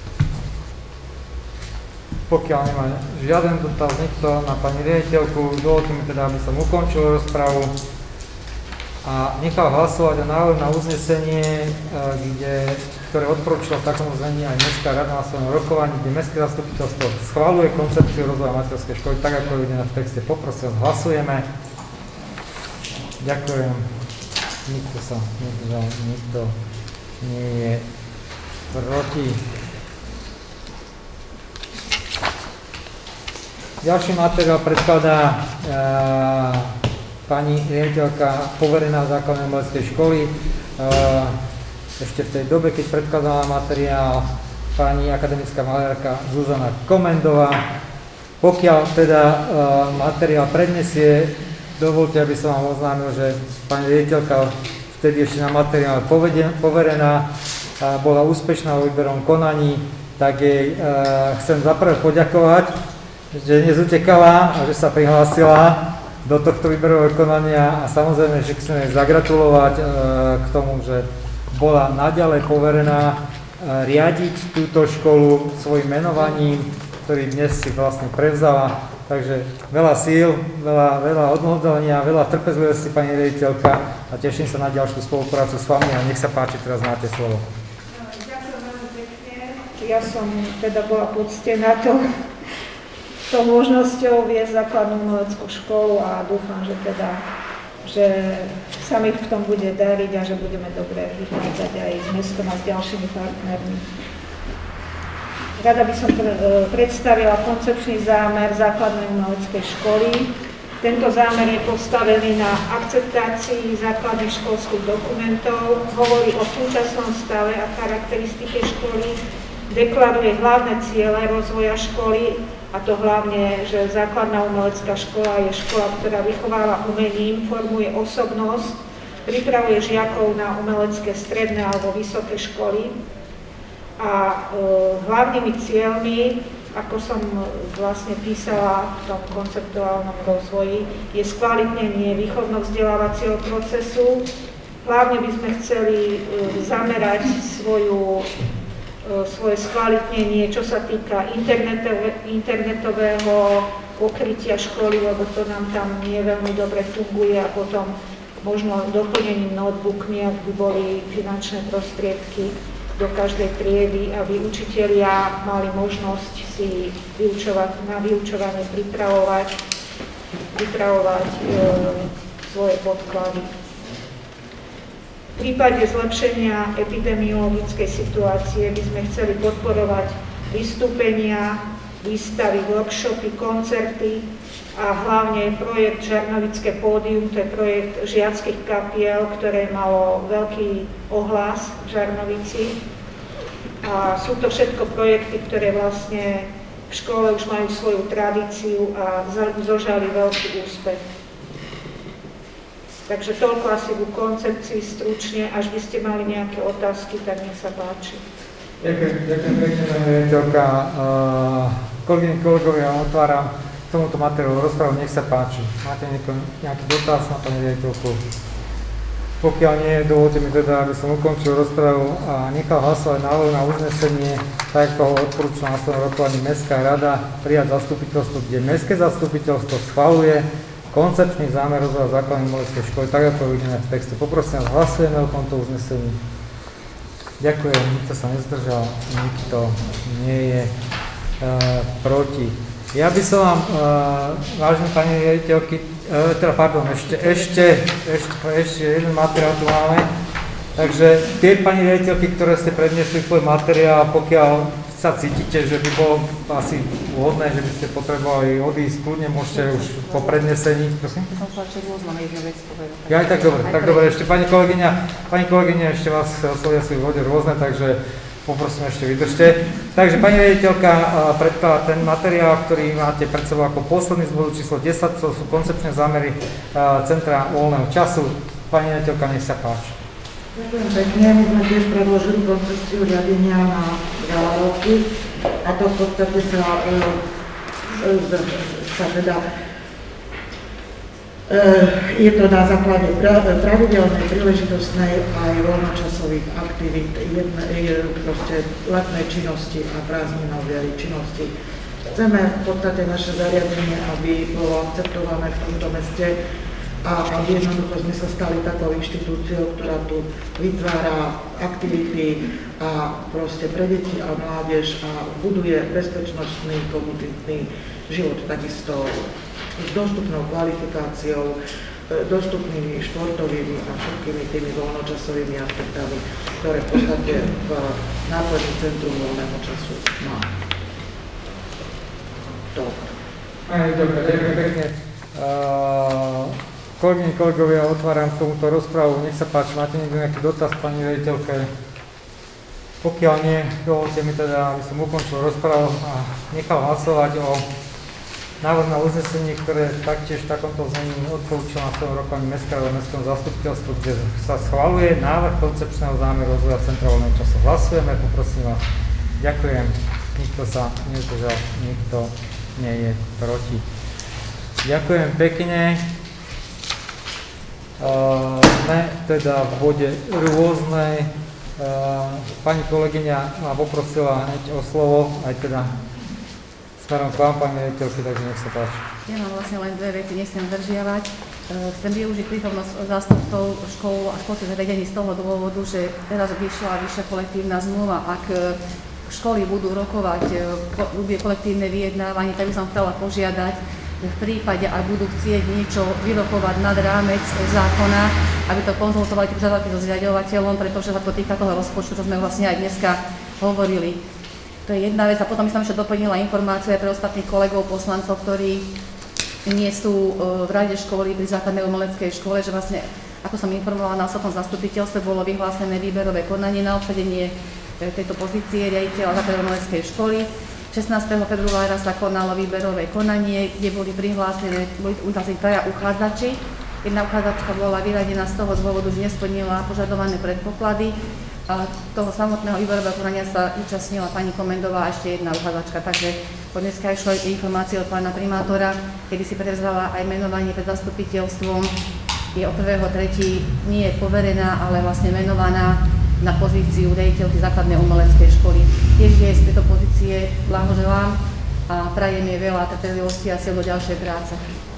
Pokiaľ nemá žiaden dotaz nikto na pani riaditeľku, dovolte mi teda, aby som ukončil rozpravu a nechal hlasovať o návrh na uznesenie, kde, ktoré odporúčilo v takom znení aj Mestská rada na svojom rokovaní, kde Mestské zastupiteľstvo schvaľuje koncepciu rozvoja materskej školy, tak ako je uvedené v texte. Poprosím, hlasujeme. Ďakujem. Nikto sa nezdržal, nikto nie je proti. Ďalší materiál predkladá uh, pani riaditeľka poverená základnej umeleckej školy. Uh, ešte v tej dobe, keď predkladala materiál pani akademická maliarka Zuzana Komendová. Pokiaľ teda uh, materiál predniesie, dovolte, aby som vám oznámil, že pani riaditeľka vtedy ešte na materiál poverená a bola úspešná vo výberom konaní, tak jej uh, chcem zaprvé poďakovať, že dnes utekala a že sa prihlásila do tohto výberového konania a samozrejme, že chcem jej zagratulovať uh, k tomu, že bola naďalej poverená uh, riadiť túto školu svojim menovaním, ktorý dnes si vlastne prevzala. Takže veľa síl, veľa, veľa odhodlania, veľa trpezlivosti, pani riaditeľka, a teším sa na ďalšiu spoluprácu s vami a nech sa páči, teraz máte slovo.
Ďakujem veľmi pekne. Ja som teda bola poctená to, to možnosťou viesť základnú umeleckú školu a dúfam, že teda, že sa mi v tom bude dariť a že budeme dobre vychádzať aj s mestom a s ďalšími partnermi. Rada by som predstavila koncepčný zámer základnej umeleckej školy. Tento zámer je postavený na akceptácii základných školských dokumentov, hovorí o súčasnom stave a charakteristike školy, deklaruje hlavné ciele rozvoja školy, a to hlavne, že základná umelecká škola je škola, ktorá vychováva umením, formuje osobnosť, pripravuje žiakov na umelecké stredné alebo vysoké školy. A e, hlavnými cieľmi, ako som vlastne písala v tom konceptuálnom rozvoji, je skvalitnenie výchovno-vzdelávacieho procesu. Hlavne by sme chceli e, zamerať svoju, e, svoje skvalitnenie, čo sa týka internetové, internetového pokrytia školy, lebo to nám tam nie veľmi dobre funguje, a potom možno doplnením notebookmi, ak by boli finančné prostriedky do každej triedy, aby učitelia mali možnosť si vyučovať, na vyučovanie pripravovať, pripravovať e, svoje podklady. V prípade zlepšenia epidemiologickej situácie by sme chceli podporovať vystúpenia, výstavy, workshopy, koncerty a hlavne projekt Žarnovické pódium, to je projekt žiackych kapiel, ktoré malo veľký ohlas v Žarnovici. A sú to všetko projekty, ktoré vlastne v škole už majú svoju tradíciu a zožali veľký úspech. Takže toľko asi ku koncepcii stručne, až by ste mali nejaké otázky, tak nech sa páči.
Ďakujem, ďakujem pekne, pani riaditeľka. Kolegyne, kolegovia, otváram k tomuto materiálu rozprávu, nech sa páči. Máte nejaký dotaz na pani riaditeľku? Pokiaľ nie, dovolte mi teda, aby som ukončil rozprávu a nechal hlasovať návrh na uznesenie, tak ako ho odporúčila na svojom rokovaní Mestská rada prijať zastupiteľstvo, kde Mestské zastupiteľstvo schvaľuje koncepčný zámer rozvoja základnej umeleckej školy, tak ako je uvedené v texte. Poprosím vás, hlasujeme o tomto uznesení. Ďakujem, nikto sa nezdržal, nikto nie je e, proti. Ja by som vám, e, vážne pani riaditeľky, e, teda pardon, ešte, ešte, ešte, ešte jeden materiál tu máme. Takže tie pani riaditeľky, ktoré ste predniesli svoj materiál, pokiaľ sa cítite, že by bolo asi vhodné, že by ste potrebovali odísť, kľudne môžete už po prednesení. Prosím? Ja aj tak dobre, tak dobre, ešte pani kolegyňa, pani kolegyňa ešte vás slovia si v vode rôzne, takže poprosím ešte vydržte. Takže pani riaditeľka predkladá ten materiál, ktorý máte pred sebou ako posledný z bodu číslo desať, to sú koncepčné zámery Centra voľného času. Pani riaditeľka, nech sa páči.
Ďakujem pekne, my sme tiež predložili koncepciu riadenia na Galarovky a to v podstate sa, e, e, sa teda e, je to na základe pra, pravidelnej, príležitostnej aj voľnočasových aktivít, jedne, je proste letnej činnosti a prázdninovej činnosti. Chceme v podstate naše zariadenie, aby bolo akceptované v tomto meste, a aby jednoducho sme sa stali takou inštitúciou, ktorá tu vytvára aktivity a proste pre deti a mládež a buduje bezpečnostný, komunitný život takisto s dostupnou kvalifikáciou, dostupnými športovými a všetkými tými voľnočasovými aspektami, ktoré v podstate v náplni Centrum voľného času má. Toľko.
Aj, dobre, ďakujem pekne. Kolegyne, kolegovia, otváram k tomuto rozprávu. Nech sa páči, máte niekto nejaký dotaz, pani riaditeľke? Pokiaľ nie, dovolte mi teda, aby som ukončil rozprávu a nechal hlasovať o návrh na uznesenie, ktoré taktiež v takomto znení odporúčila na svojom rokovaní Mestská rada Mestskému zastupiteľstvu, kde sa schvaľuje návrh koncepčného zámeru rozvoja Centra voľného času. Hlasujeme, poprosím vás. Ďakujem. Nikto sa nezdržal, nikto nie je proti. Ďakujem pekne. Uh, sme teda v bode rôznej. Uh, pani kolegyňa ma poprosila hneď o slovo, aj teda smerom k vám, pani riaditeľky, takže nech sa páči.
Ja mám vlastne len dve veci, nechcem zdržiavať. Uh, chcem využiť prítomnosť zástupcov škôl a školských zariadení z toho dôvodu, že teraz vyšla vyššia kolektívna zmluva. Ak školy budú rokovať, bude kolektívne vyjednávanie, tak by som chcela požiadať, v prípade, ak budú chcieť niečo vyrokovať nad rámec zákona, aby to konzultovali požiadavky so zriaďovateľom, pretože sa to týka toho rozpočtu, čo sme vlastne aj dneska hovorili. To je jedna vec a potom by som ešte doplnila informáciu aj pre ostatných kolegov poslancov, ktorí nie sú v rade školy pri základnej umeleckej škole, že vlastne, ako som informovala na ostatnom zastupiteľstve, bolo vyhlásené výberové konanie na obsadenie tejto pozície riaditeľa základnej umeleckej školy. šestnásteho februára sa konalo výberové konanie, kde boli prihlásené, boli traja uchádzači. Jedna uchádzačka bola vyradená z toho dôvodu, že nesplnila požadované predpoklady. A toho samotného výberového konania sa účastnila pani Komendová a ešte jedna uchádzačka. Takže po dneska išlo informácie od pána primátora, kedy si prevzala aj menovanie pred zastupiteľstvom. Je od prvého tretieho nie je poverená, ale vlastne menovaná
na pozíciu riaditeľky základnej umeleckej školy. Tiež jej z tejto pozície blahoželám a prajem jej veľa trpezlivosti a sil do ďalšej práce.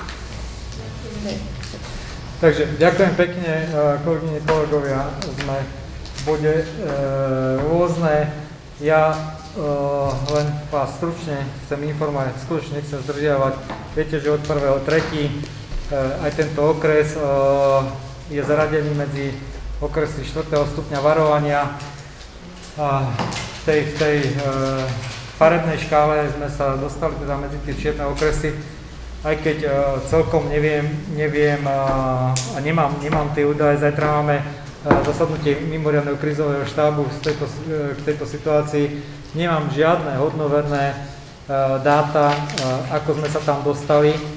Takže ďakujem pekne, kolegyne, kolegovia, sme v bode e, rôzne. Ja e, len vás stručne chcem informovať, skutočne nechcem zdržiavať. Viete, že od prvého tretieho e, aj tento okres e, je zaradený medzi okresy štvrtého stupňa varovania. A v tej, v tej e, farebnej škále sme sa dostali teda medzi tie čierne okresy, aj keď e, celkom neviem, neviem e, a nemám, nemám tie údaje. Zajtra máme e, zasadnutie mimoriadneho krízového štábu z tejto, e, k tejto situácii. Nemám žiadne hodnoverné e, dáta, e, ako sme sa tam dostali e,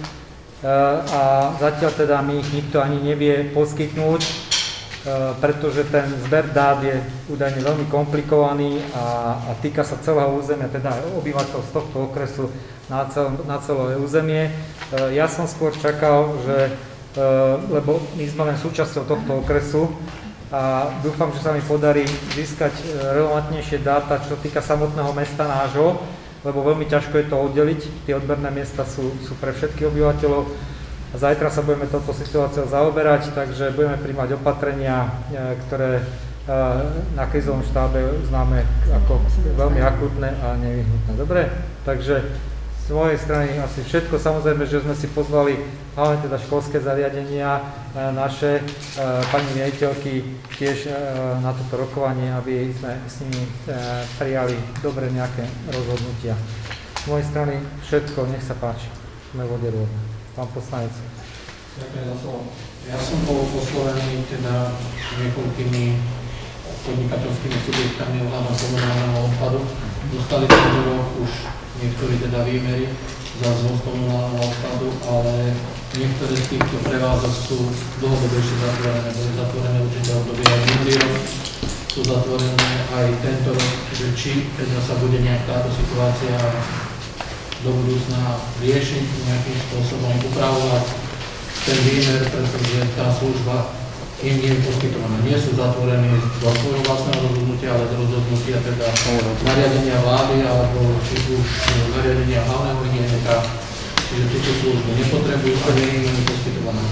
a zatiaľ teda mi ich nikto ani nevie poskytnúť, pretože ten zber dát je údajne veľmi komplikovaný a, a týka sa celého územia, teda obyvateľov z tohto okresu na, cel, na celé územie. Ja som skôr čakal, že, lebo my sme len súčasťou tohto okresu a dúfam, že sa mi podarí získať relevantnejšie dáta, čo týka samotného mesta nášho, lebo veľmi ťažko je to oddeliť. Tie odberné miesta sú, sú pre všetkých obyvateľov. Zajtra sa budeme touto situáciou zaoberať, takže budeme príjmať opatrenia, ktoré na krízovom štábe známe ako veľmi akútne a nevyhnutné. Dobre? Takže z mojej strany asi všetko. Samozrejme, že sme si pozvali hlavne teda školské zariadenia naše, pani riaditeľky tiež na toto rokovanie, aby sme s nimi prijali dobre nejaké rozhodnutia. Z mojej strany všetko, nech sa páči. Sme v bode rôzne. Pán poslanec.
Ďakujem za slovo. Ja som bol poslovený teda niekoľkými podnikateľskými subjektami ohľadom komunálneho odpadu. Dostali sme do rok už niektorí teda výmery za zvoz komunálneho odpadu, ale niektoré z týchto prevádzok sú dlhodobejšie zatvorené. Boli zatvorené určité obdobie aj minulý rok, sú zatvorené aj tento rok, že či teda sa bude nejak táto situácia do budúcna riešiť, nejakým spôsobom upravovať ten výmer, pretože tá služba im nie je poskytovaná. Nie sú zatvorení do svojho vlastného rozhodnutia, ale z rozhodnutia teda nariadenia vlády alebo či už nariadenia hlavného hygienika, čiže túto službu nepotrebujú a nie je im poskytovaná.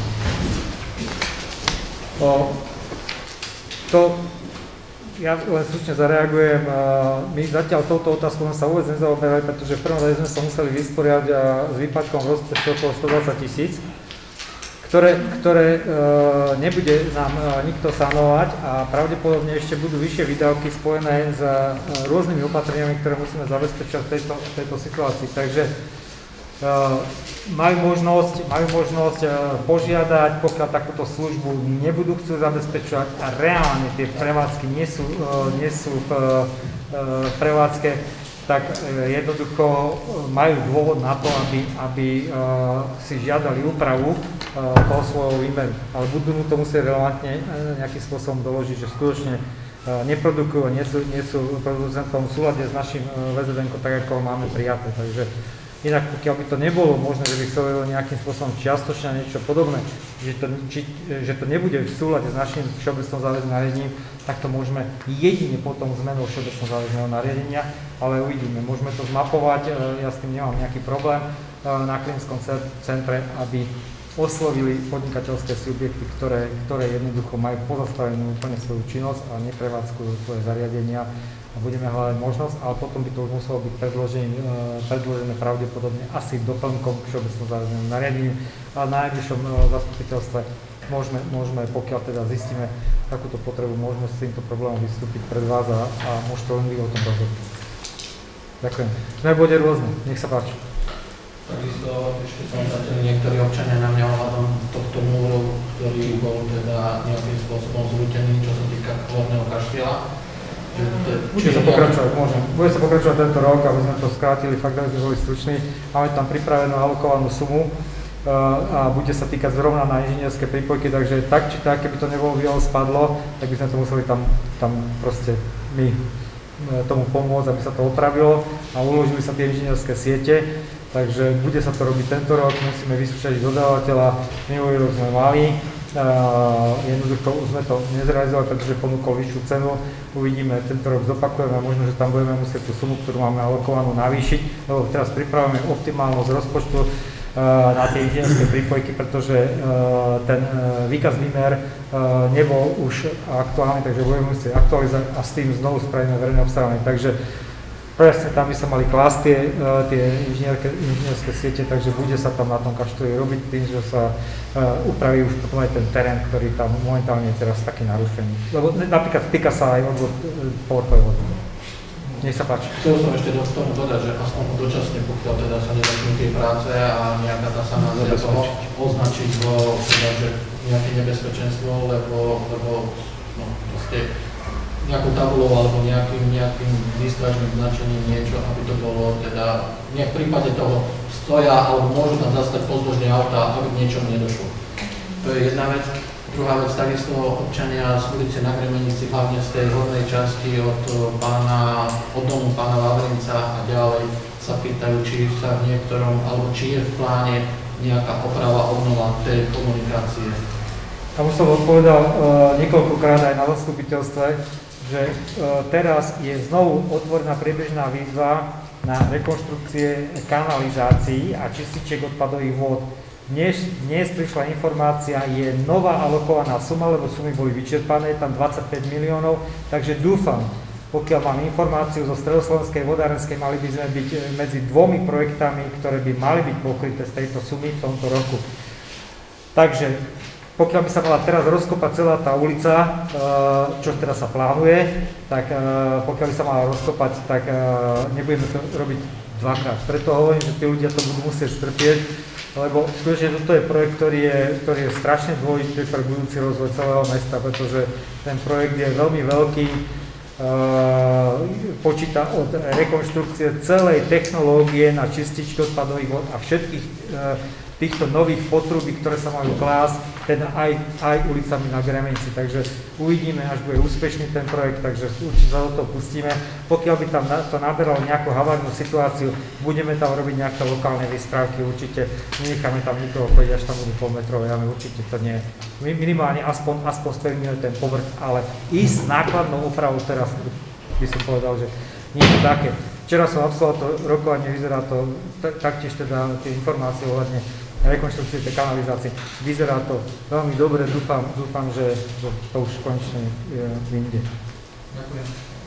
O, to Ja len stručne zareagujem. My zatiaľ touto otázkou sa vôbec nezaoberali, pretože v prvom rade sme sa museli vysporiadať s výpadkom rozpočtu okolo stodvadsať tisíc, ktoré, ktoré nebude nám nikto sanovať a pravdepodobne ešte budú vyššie výdavky spojené s rôznymi opatreniami, ktoré musíme zabezpečiť v tejto, v tejto situácii. Takže majú možnosť, majú možnosť požiadať, pokiaľ takúto službu nebudú chcieť zabezpečovať a reálne tie prevádzky nie sú, nie sú v prevádzke, tak jednoducho majú dôvod na to, aby, aby si žiadali úpravu toho svojho výmeru. Ale budú mu to musieť relevantne nejakým spôsobom doložiť, že skutočne neprodukujú, nie sú, nie sú producentom v súlade s našim vé zet enkom, tak ako ho máme prijaté. Takže inak, pokiaľ by to nebolo možné, že by chcelo nejakým spôsobom čiastočne niečo podobné, že to, či, že to nebude v súlade s našim všeobecnou záväzným nariadením, tak to môžeme jedine potom zmenou všeobecného záväzného nariadenia, ale uvidíme. Môžeme to zmapovať, ja s tým nemám nejaký problém na klinickom centre, aby oslovili podnikateľské subjekty, ktoré, ktoré jednoducho majú pozastavenú úplne svoju činnosť a neprevádzkujú svoje zariadenia. A budeme hľadať možnosť, ale potom by to už muselo byť predložené, predložené pravdepodobne asi doplnkom k všeobecnom záväznému nariadeniu. A na najbližšom zastupiteľstve môžeme, môžeme, pokiaľ teda zistíme takúto potrebu, môžeme s týmto problémom vystúpiť pred vás a, a môžete len vy o tom rozhodnúť. Ďakujem. Sme v bode rôzne, nech sa páči.
Takisto ešte som zatiaľ niektorí občania na mňa ohľadom tohto múru, ktorý bol teda nejakým spôsobom zrútený, čo sa týka hlavného kaštieľa.
Bude sa pokračovať, môžem. Bude sa pokračovať tento rok, aby sme to skrátili, fakt, aby sme boli struční. Máme tam pripravenú alokovanú sumu a bude sa týkať zrovna na inžinierské prípojky, takže tak či tak, keby to nebolo výhľad spadlo, tak by sme to museli tam, tam proste my tomu pomôcť, aby sa to opravilo a uložili sa tie inžinierské siete. Takže bude sa to robiť tento rok, musíme vyskúšať dodávateľa, minulý rok sme mali, uh, jednoducho už sme to nezrealizovali, pretože ponúkol vyššiu cenu, uvidíme, tento rok zopakujeme a možno, že tam budeme musieť tú sumu, ktorú máme alokovanú, navýšiť, lebo teraz pripravujeme optimálnosť rozpočtu na tie inžinierské prípojky, pretože uh, ten uh, výkaz výmer uh, nebol už aktuálny, takže budeme musieť aktualizovať a s tým znovu spravíme verejné obstarávanie. Takže presne tam by sa mali klásť tie, uh, tie inžinierské siete, takže bude sa tam na tom kaštoli robiť tým, že sa uh, upraví už potom aj ten terén, ktorý tam momentálne je teraz taký narušený. Lebo napríklad týka sa aj odvod povrchovej vody. Nech sa páči.
Chcel som ešte do tomu dodať, že aspoň dočasne, pokiaľ teda sa nezačnú tie práce a nejaká tá sanácia toho označiť ho, teda, že nejaké nebezpečenstvo, lebo, lebo no, proste nejakú tabulou alebo nejakým, nejakým výstražným značením niečo, aby to bolo teda, nie v prípade toho stoja, alebo môžu tam zastať pozdĺžne auta, aby k niečomu nedošlo. To je jedna vec. Druhá vec, takisto občania z ulice na Gremenici, hlavne z tej hornej časti od pána, od domu pána Vavrinca a ďalej sa pýtajú, či sa v niektorom, alebo či je v pláne nejaká oprava, obnova tej komunikácie.
Tam už som odpovedal uh, niekoľkokrát aj na zastupiteľstve, že uh, teraz je znovu otvorená priebežná výzva na rekonštrukcie kanalizácií a čističiek odpadových vôd. Dnes, dnes prišla informácia, je nová alokovaná suma, lebo sumy boli vyčerpané, tam dvadsaťpäť miliónov, takže dúfam, pokiaľ mám informáciu zo Stredoslovenskej vodárenskej, mali by sme byť medzi dvomi projektami, ktoré by mali byť pokryté z tejto sumy v tomto roku. Takže pokiaľ by sa mala teraz rozkopať celá tá ulica, čo teraz sa plánuje, tak pokiaľ by sa mala rozkopať, tak nebudeme to robiť dvakrát. Preto hovorím, že tí ľudia to budú musieť strpieť, lebo skutočne toto je projekt, ktorý je, ktorý je strašne dôležitý pre budúci rozvoj celého mesta, pretože ten projekt je veľmi veľký, uh, počíta od rekonštrukcie celej technológie na čističky odpadových vod a všetkých uh, týchto nových potrubí, ktoré sa majú klásť, teda aj, aj ulicami na Gremenici. Takže uvidíme, až bude úspešný ten projekt, takže určite sa do toho pustíme. Pokiaľ by tam to naberalo nejakú havárnu situáciu, budeme tam robiť nejaké lokálne výspravky, určite nenecháme tam nikoho chodiť, až tam budú polmetrové jamy, určite to nie. Minimálne aspoň, aspoň spevňuje ten povrch, ale ísť s nákladnou opravou teraz by som povedal, že nie je také. Včera som absolvoval to rokovanie, vyzerá to taktiež teda tie informácie ohľadne rekonštrukcie tej kanalizácie. Vyzerá to veľmi dobre, dúfam, dúfam že, že to už konečne vyjde.
Ďakujem.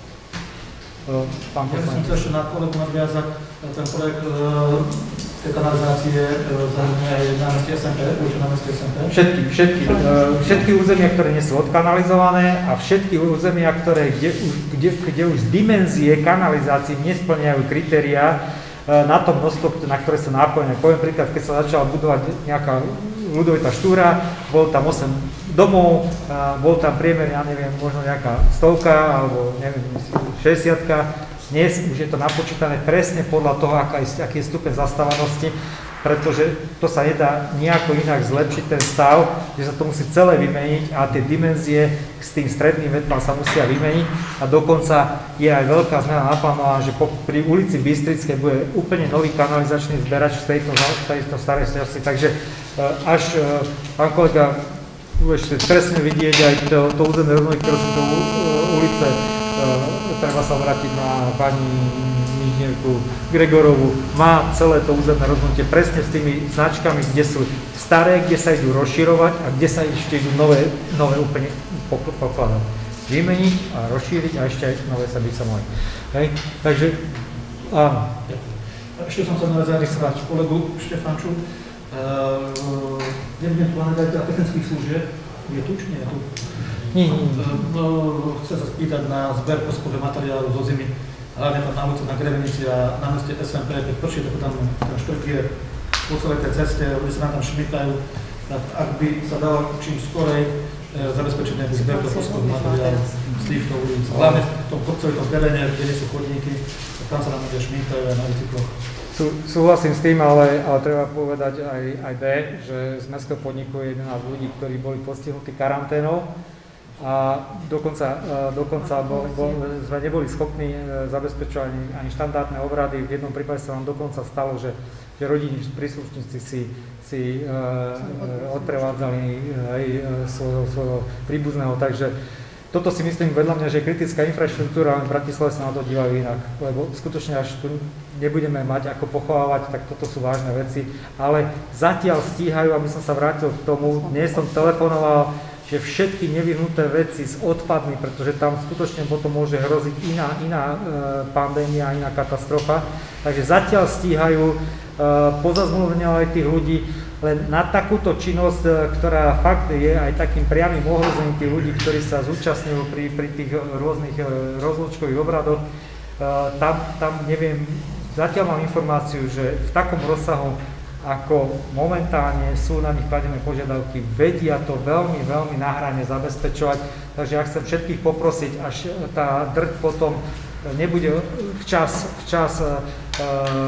Pán
ja by som chcel ešte na kolegu nadviazať. Ten projekt tej kanalizácie zahrňuje aj námestie es em pé, určite námestie es em pé?
Všetky, všetky. Všetky územia, ktoré nie sú odkanalizované a všetky územia, ktoré, kde, kde, kde už z dimenzie kanalizácií nesplňajú kritériá na to množstvo, na ktoré sú nápojené. Poviem príklad, keď sa začala budovať nejaká ľudovitá štúra, bolo tam osem domov, bol tam priemer, ja neviem, možno nejaká stovka alebo neviem, šesťdesiatka. Dnes už je to napočítané presne podľa toho, aká je, aký je stupeň zastávanosti, pretože to sa nedá nejako inak zlepšiť ten stav, že sa to musí celé vymeniť a tie dimenzie s tým stredným vetvom sa musia vymeniť a dokonca je aj veľká zmena naplánovaná, že po, pri ulici Bystrickej bude úplne nový kanalizačný zberač z tejto, tejto starej časti, takže až pán kolega budete presne vidieť aj to, to územné rozhodnutie, ktoré sú to ulice, treba sa vrátiť na pani inžinierku Gregorovú, má celé to územné rozhodnutie presne s tými značkami, kde sú staré, kde sa idú rozširovať a kde sa ešte idú nové, nové úplne pokladať. Vymeniť a rozšíriť a ešte aj nové sa by sa mohli. Hej? Takže, áno.
Ešte som sa navezal k kolegu Štefanču. Uh, nebudem tu hľadať teda technických služieb. Je tu, či nie je tu?
Nie, nie, nie.
Uh, chcem sa spýtať na zber poschodného materiálu zo zimy, hlavne tam na ulici na Gremenici a na meste es em pé, keď prší, tak tam ten štrk je po celej tej ceste, ľudia sa nám tam šmykajú, tak ak by sa dalo čím skorej e, zabezpečiť nejaký zber do poschodného materiálu z týchto ulic, hlavne v tom kopcovitom teréne, kde nie sú chodníky, tak tam sa nám ľudia šmykajú aj na bicykloch.
Sú, súhlasím s tým, ale, ale treba povedať aj, aj B, že z mestského podniku je jedenásť ľudí, ktorí boli postihnutí karanténou A dokonca, dokonca bo, bo sme neboli schopní zabezpečovať ani, ani štandardné obrady. V jednom prípade sa nám dokonca stalo, že, že rodinní príslušníci si, si uh, odprevádzali aj svojho, svojho príbuzného. Takže toto si myslím vedľa mňa, že kritická infraštruktúra, len v Bratislave sa na to dívajú inak. Lebo skutočne až tu nebudeme mať ako pochovávať, tak toto sú vážne veci. Ale zatiaľ stíhajú, aby som sa vrátil k tomu, dnes som telefonoval, že všetky nevyhnuté veci s odpadmi, pretože tam skutočne potom môže hroziť iná, iná e, pandémia, iná katastrofa. Takže zatiaľ stíhajú e, pozazmluvňovať tých ľudí, len na takúto činnosť, e, ktorá fakt je aj takým priamym ohrozením tých ľudí, ktorí sa zúčastňujú pri, pri tých rôznych e, rozlúčkových obradoch, e, tam, tam neviem, zatiaľ mám informáciu, že v takom rozsahu, ako momentálne sú na nich kladené požiadavky, vedia to veľmi, veľmi na hrane zabezpečovať. Takže ja chcem všetkých poprosiť, až tá drť potom nebude včas, včas e, e,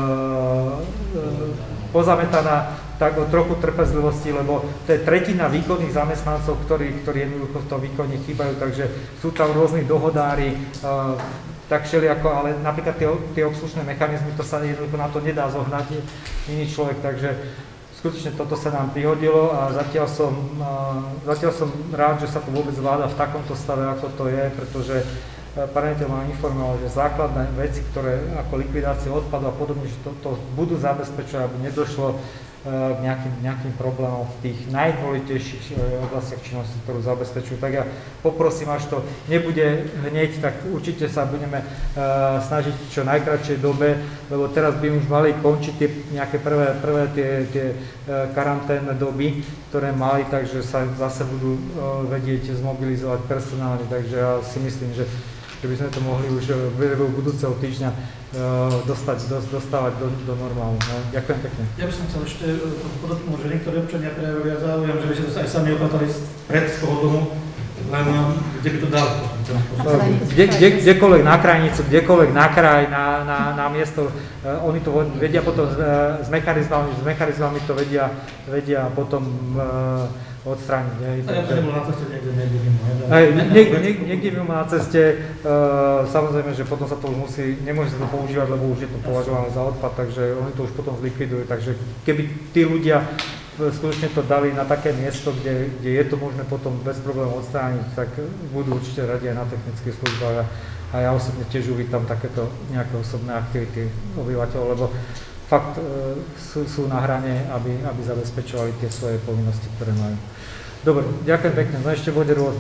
pozametaná, tak o trochu trpezlivosti, lebo to je tretina výkonných zamestnancov, ktorí, ktorí jednoducho v tom výkone chýbajú, takže sú tam rôzni dohodári, e, tak všelijako, ale napríklad tie, tie obslužné mechanizmy, to sa jednoducho na to nedá zohnať iný človek, takže skutočne toto sa nám prihodilo a zatiaľ som, zatiaľ som rád, že sa to vôbec zvláda v takomto stave, ako to je, pretože pán riaditeľ ma informoval, že základné veci, ktoré ako likvidácie odpadu a podobne, že to, to budú zabezpečovať, aby nedošlo k nejakým, nejakým problémom v tých najdôležitejších oblastiach činnosti, ktorú zabezpečujú. Tak ja poprosím, až to nebude hneď, tak určite sa budeme uh, snažiť v čo najkratšej dobe, lebo teraz by už mali končiť tie nejaké prvé, prvé tie, tie uh, karanténne doby, ktoré mali, takže sa zase budú uh, vedieť zmobilizovať personálne, takže ja si myslím, že že by sme to mohli už v priebehu budúceho týždňa uh, dostať, dos, dostávať do, do normálu. No, ďakujem pekne.
Ja by som chcel ešte podotknúť, že niektorí občania prejavia záujem, že by sa aj sami opratali pred z toho domu, len kde by to dali.
Kde, kde, kdekoľvek na krajnicu, kdekoľvek na kraj, na, na, na miesto, uh, oni to vedia potom uh, s mechanizmami, s mechanizmami to vedia, vedia potom uh, odstrániť. Ne?
A ja to nebolo na ceste niekde, niekde mimo.
Niekde, niekde, niekde mimo na ceste, uh, samozrejme, že potom sa to už musí, nemôže sa to používať, lebo už je to považované za odpad, takže oni to už potom zlikvidujú. Takže keby tí ľudia skutočne to dali na také miesto, kde, kde je to možné potom bez problémov odstrániť, tak budú určite radi aj na technických službách. A, a ja osobne tiež uvítam takéto nejaké osobné aktivity obyvateľov, lebo fakt e, sú, sú na hrane, aby, aby zabezpečovali tie svoje povinnosti, ktoré majú. Dobre, ďakujem pekne. No ešte bude rôzne.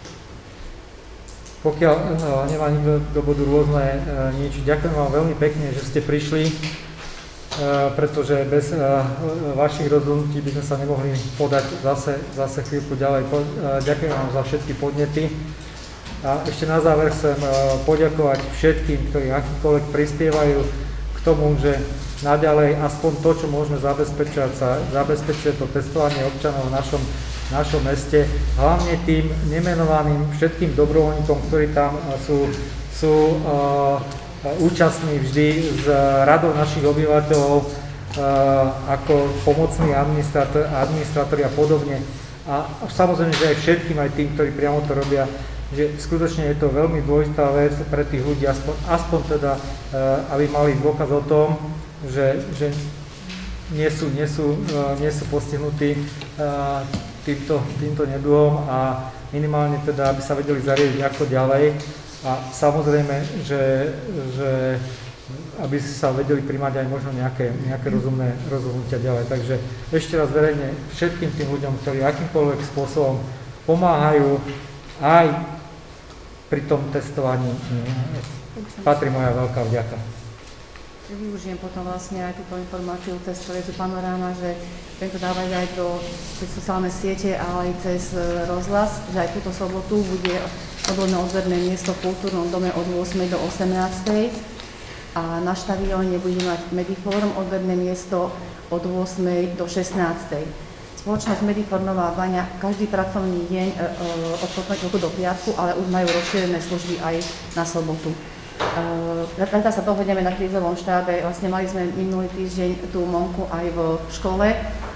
Pokiaľ e, nemá nikto do bodu rôzne e, nič, ďakujem vám veľmi pekne, že ste prišli, e, pretože bez e, vašich rozhodnutí by sme sa nemohli podať zase, zase chvíľku ďalej. Po, e, ďakujem vám za všetky podnety. A ešte na záver chcem e, poďakovať všetkým, ktorí akýkoľvek prispievajú k tomu, že naďalej aspoň to, čo môžeme zabezpečovať, sa zabezpečuje to testovanie občanov v našom, našom meste, hlavne tým nemenovaným všetkým dobrovoľníkom, ktorí tam sú, sú uh, účastní vždy z radou našich obyvateľov uh, ako pomocní administrator, administratóri a podobne. A samozrejme, že aj všetkým, aj tým, ktorí priamo to robia, že skutočne je to veľmi dôležitá vec pre tých ľudí, aspoň, aspoň teda, uh, aby mali dôkaz o tom, že, že nie sú, nie sú, uh, nie sú postihnutí uh, týmto, týmto neduhom a minimálne teda, aby sa vedeli zariadiť ako ďalej a samozrejme, že, že aby sa vedeli primať aj možno nejaké, nejaké rozumné rozhodnutia ďalej. Takže ešte raz verejne všetkým tým ľuďom, ktorí akýmkoľvek spôsobom pomáhajú aj pri tom testovaní, patrí moja veľká vďaka.
Využijem potom vlastne aj túto informáciu cez televíziu Panoráma, že tento dávajú aj do cez sociálne siete, ale aj cez rozhlas, že aj túto sobotu bude odborné odberné miesto v kultúrnom dome od ôsmej do osemnástej a na štadióne budeme mať Medifórum odberné miesto od ôsmej do šestnástej. Spoločnosť Medifor Nová Baňa každý pracovný deň e, od pondelku do piatku, ale už majú rozšírené služby aj na sobotu. Rada sa dohodneme na krízovom štábe, vlastne mali sme minulý týždeň tú Monku aj v škole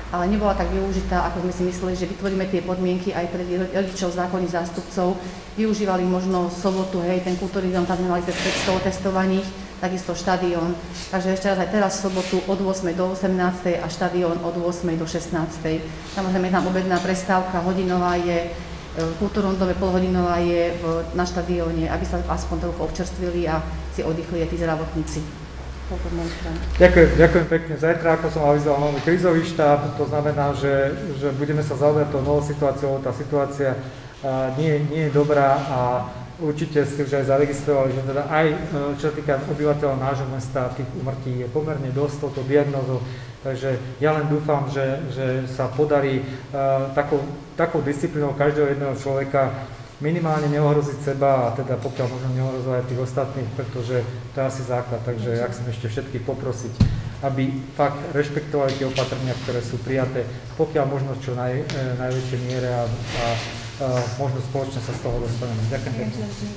ale nebola tak využitá, ako sme si mysleli, že vytvoríme tie podmienky aj pre rodičov, zákonných zástupcov. Využívali možno sobotu, hej, ten kultúrny dom, tam sme mali päťsto testovaných, takisto štadión. Takže ešte raz aj teraz v sobotu od ôsmej do osemnástej a štadión od ôsmej do šestnástej. Samozrejme tam obedná prestávka, hodinová je, v kultúrnom dome polhodinová je na štadióne, aby sa aspoň trochu občerstvili a si oddychli aj tí zdravotníci.
Ďakujem, ďakujem pekne. Zajtra, ako som avizoval, nový krízový štáb, to znamená, že, že budeme sa zaoberať tou novou situáciou. Tá situácia uh, nie, nie je dobrá a určite ste už aj zaregistrovali, že teda aj čo sa týka obyvateľov nášho mesta, tých úmrtí je pomerne dosť touto diagnózou. Takže ja len dúfam, že, že sa podarí uh, takou, takou disciplínou každého jedného človeka minimálne neohroziť seba a teda pokiaľ možno neohrozovať tých ostatných, pretože to je asi základ. Takže ja chcem ešte všetkých poprosiť, aby fakt rešpektovali tie opatrenia, ktoré sú prijaté, pokiaľ možno čo naj, e, najväčšej miere a, a, a možno spoločne sa z toho dostaneme. Ďakujem pekne.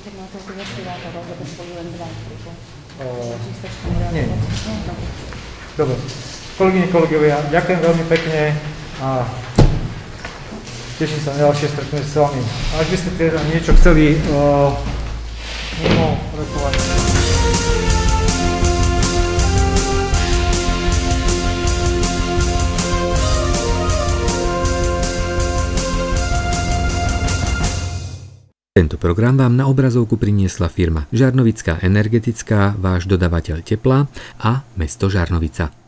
Nie. Dobre. Kolegyne, kolegovia, ďakujem veľmi pekne a teším sa na ďalšie stretnutie s vami. Ak by ste teda niečo chceli uh, mimo rokovať.
Tento program vám na obrazovku priniesla firma Žarnovická energetická, váš dodavateľ tepla a mesto Žarnovica.